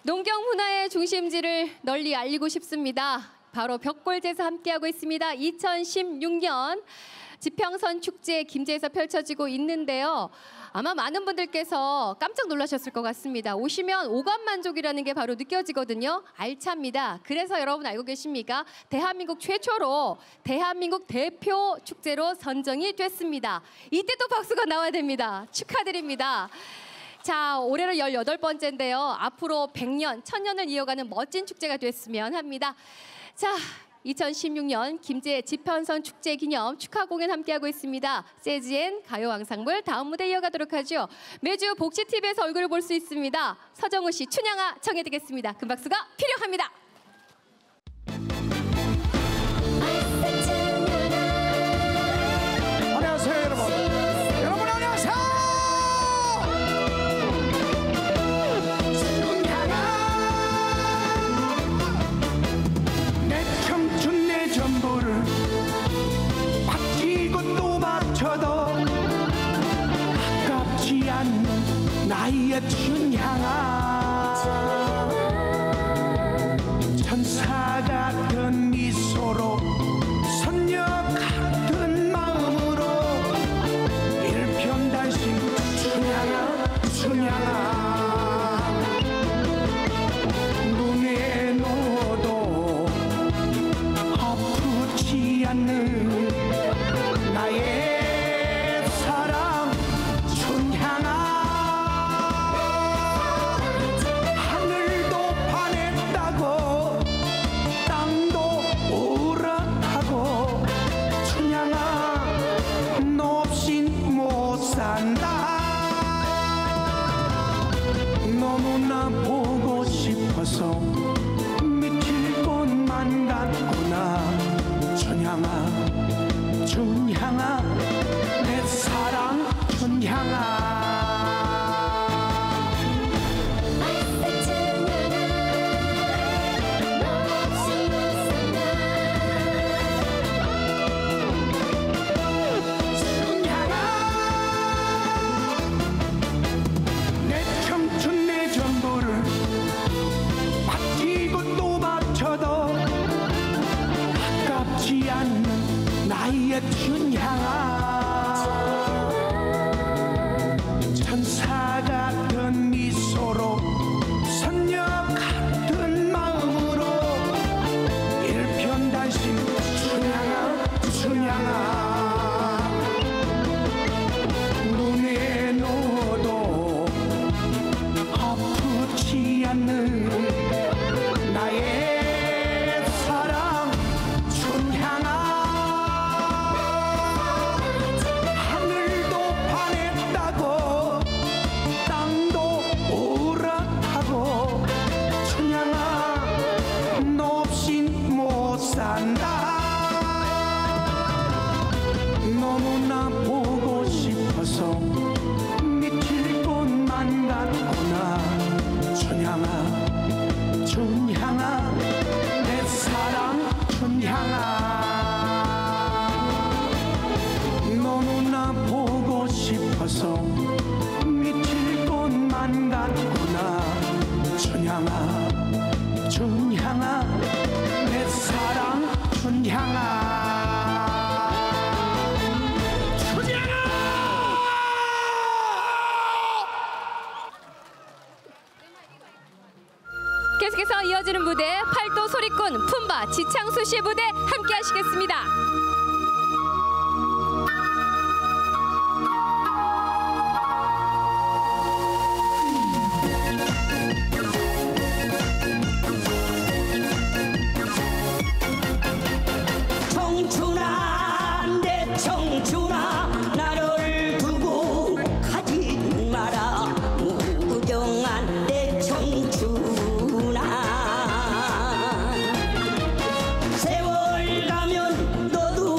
[SPEAKER 1] 농경 문화의 중심지를 널리 알리고 싶습니다. 바로 벽골제에서 함께하고 있습니다. 이천십육 년 지평선 축제 김제에서 펼쳐지고 있는데요. 아마 많은 분들께서 깜짝 놀라셨을 것 같습니다. 오시면 오감만족이라는 게 바로 느껴지거든요. 알찹니다. 그래서 여러분 알고 계십니까? 대한민국 최초로 대한민국 대표 축제로 선정이 됐습니다. 이때 또 박수가 나와야 됩니다. 축하드립니다. 자, 올해로 열여덟 번째인데요. 앞으로 백 년, 천 년을 이어가는 멋진 축제가 됐으면 합니다. 자, 이천십육 년 김제 지평선 축제 기념 축하 공연 함께하고 있습니다. 재즈앤 가요 앙상블 다음 무대 이어가도록 하죠. 매주 복지티비에서 얼굴을 볼 수 있습니다. 서정우 씨 춘향아 청해드리겠습니다. 큰 박수가 필요합니다.
[SPEAKER 10] 안녕하세요 여러분. 여러분 안녕하세요. 내 청춘 내 전부를 바치고 또 바쳐도 아깝지 않는 나의 춘향아. 천사 같은 미소로 선녀 같은 마음으로 일편단심 춘향아 춘향아. 눈에 넣어도 아프지 않는 나의 사랑 춘향아. 하늘도 반했다고 땅도 오락하고 춘향아 너 없인 못 산다. 너무나 보고 싶어서 미칠 곳만 갔구나. 춘향아 춘향아 내 사랑 춘향아. 내 청춘 내 전부를 바치고 또 바쳐도 아깝지 않는 나의 춘향아. 천사 같은 미소로 선녀 같은 마음으로 일편단심 춘향아 춘향아. 눈에 넣어도 아프지 않는 나의 사랑 춘향아. 하늘도 반했다고 땅도 오락하고 춘향아 너 없인 못 산다. 너무나 보고 싶어서 미칠 곳만 갔구나. 춘향아 춘향아 내 사랑 춘향아. 너무나 보고 싶어서 미칠 곳만 갔구나. 춘향아 춘향아 내 사랑 춘향아.
[SPEAKER 1] 계속해서 이어지는 무대 팔도 소리꾼 품바 지창수 씨의 무대 함께 하시겠습니다.
[SPEAKER 11] 청춘아 내 청춘아 나를 두고 가지 마라. 무정한 내 청춘아. 세월 가면 너도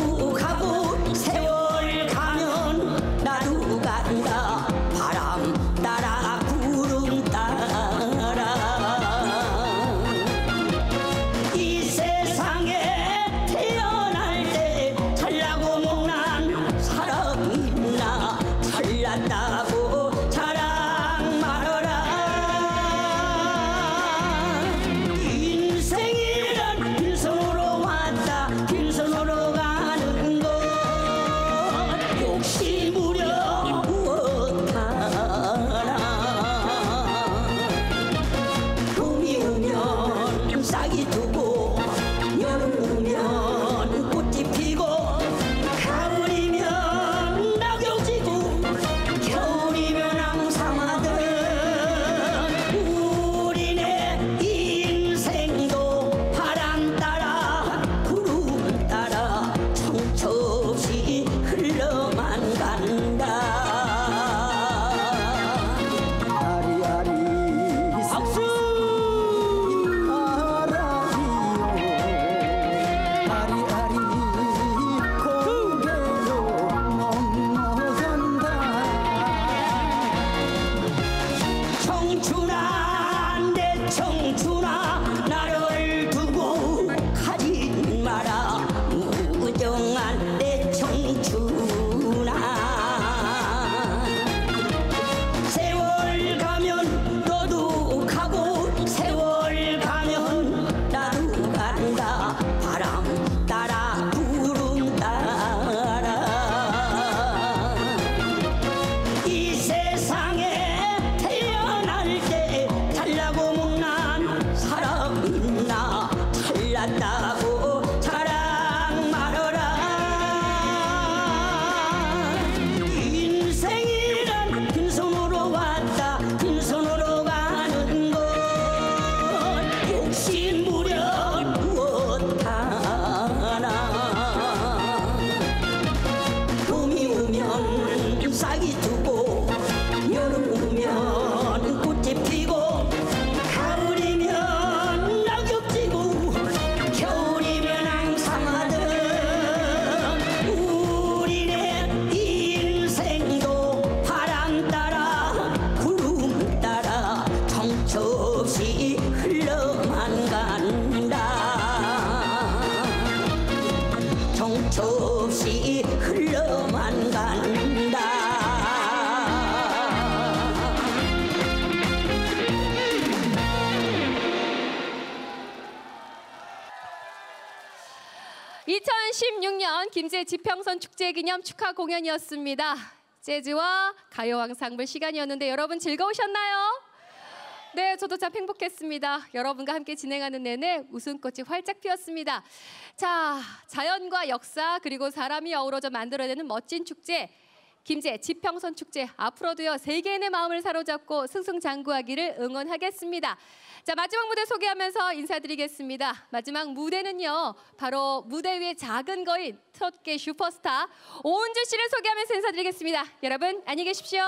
[SPEAKER 1] 이천십육 년 김제 지평선 축제 기념 축하 공연이었습니다. 재즈와 가요 앙상블 시간이었는데 여러분 즐거우셨나요? 네, 저도 참 행복했습니다. 여러분과 함께 진행하는 내내 웃음꽃이 활짝 피었습니다. 자, 자연과 역사 그리고 사람이 어우러져 만들어내는 멋진 축제 김제 지평선 축제, 앞으로도요 세계인의 마음을 사로잡고 승승장구하기를 응원하겠습니다. 자, 마지막 무대 소개하면서 인사드리겠습니다. 마지막 무대는요 바로 무대 위의 작은 거인 트롯계 슈퍼스타 오은주 씨를 소개하면서 인사드리겠습니다. 여러분 안녕히 계십시오.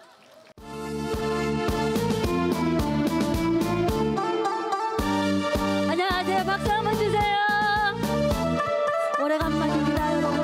[SPEAKER 7] 안녕하세요. 박수 한번 주세요. 오래간만입니다, 여러분.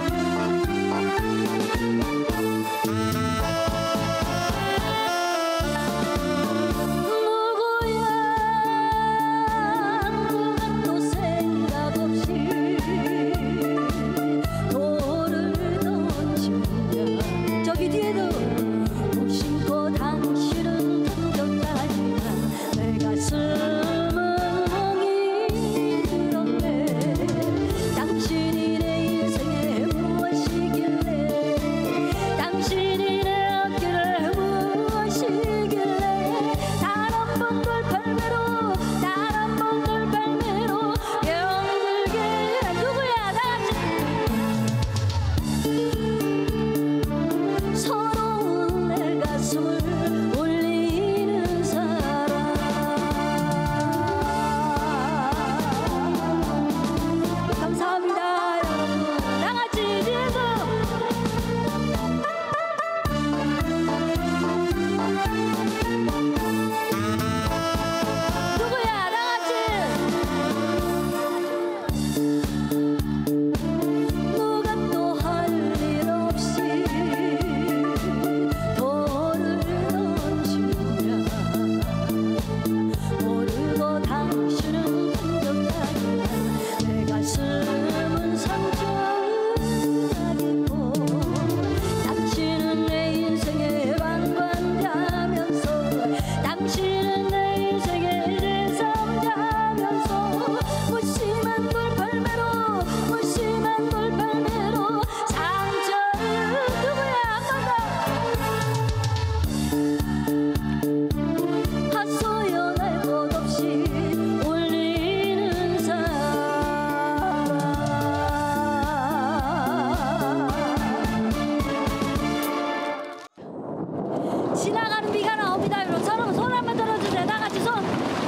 [SPEAKER 7] 지나가는 비가 나옵니다. 여러분 서로 손 한번 들어주세요. 다 같이 손.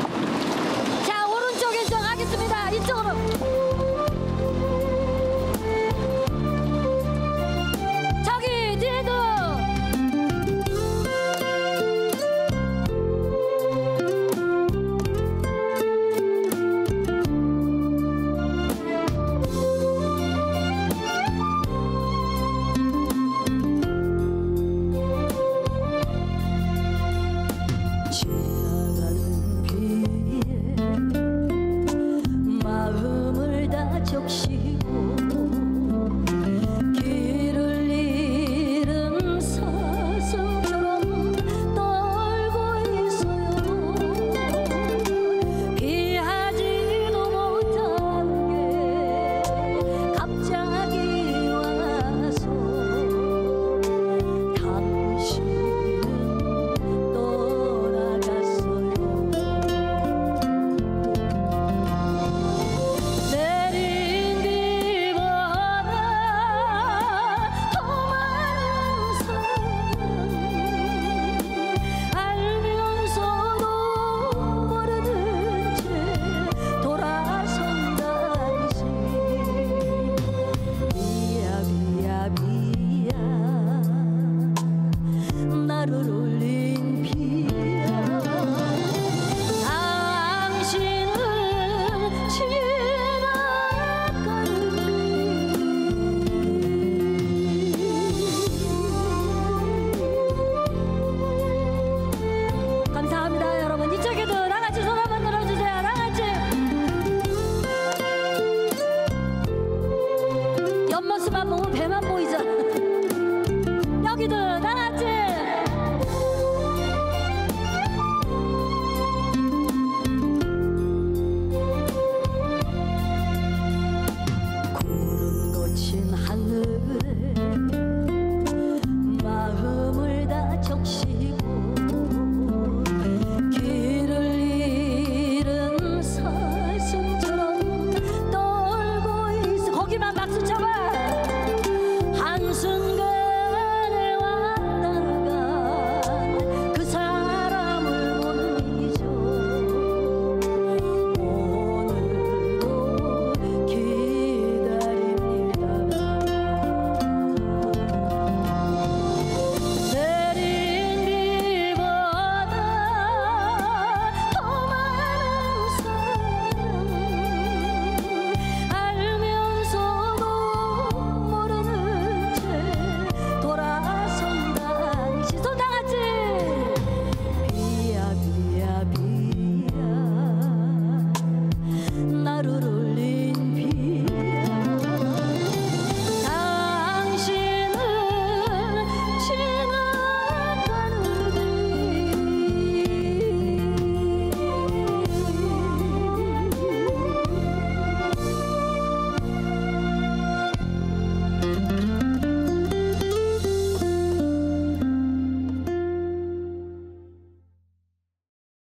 [SPEAKER 7] 자, 오른쪽 왼쪽 하겠습니다. 이쪽으로. 저기 뒤에도. 주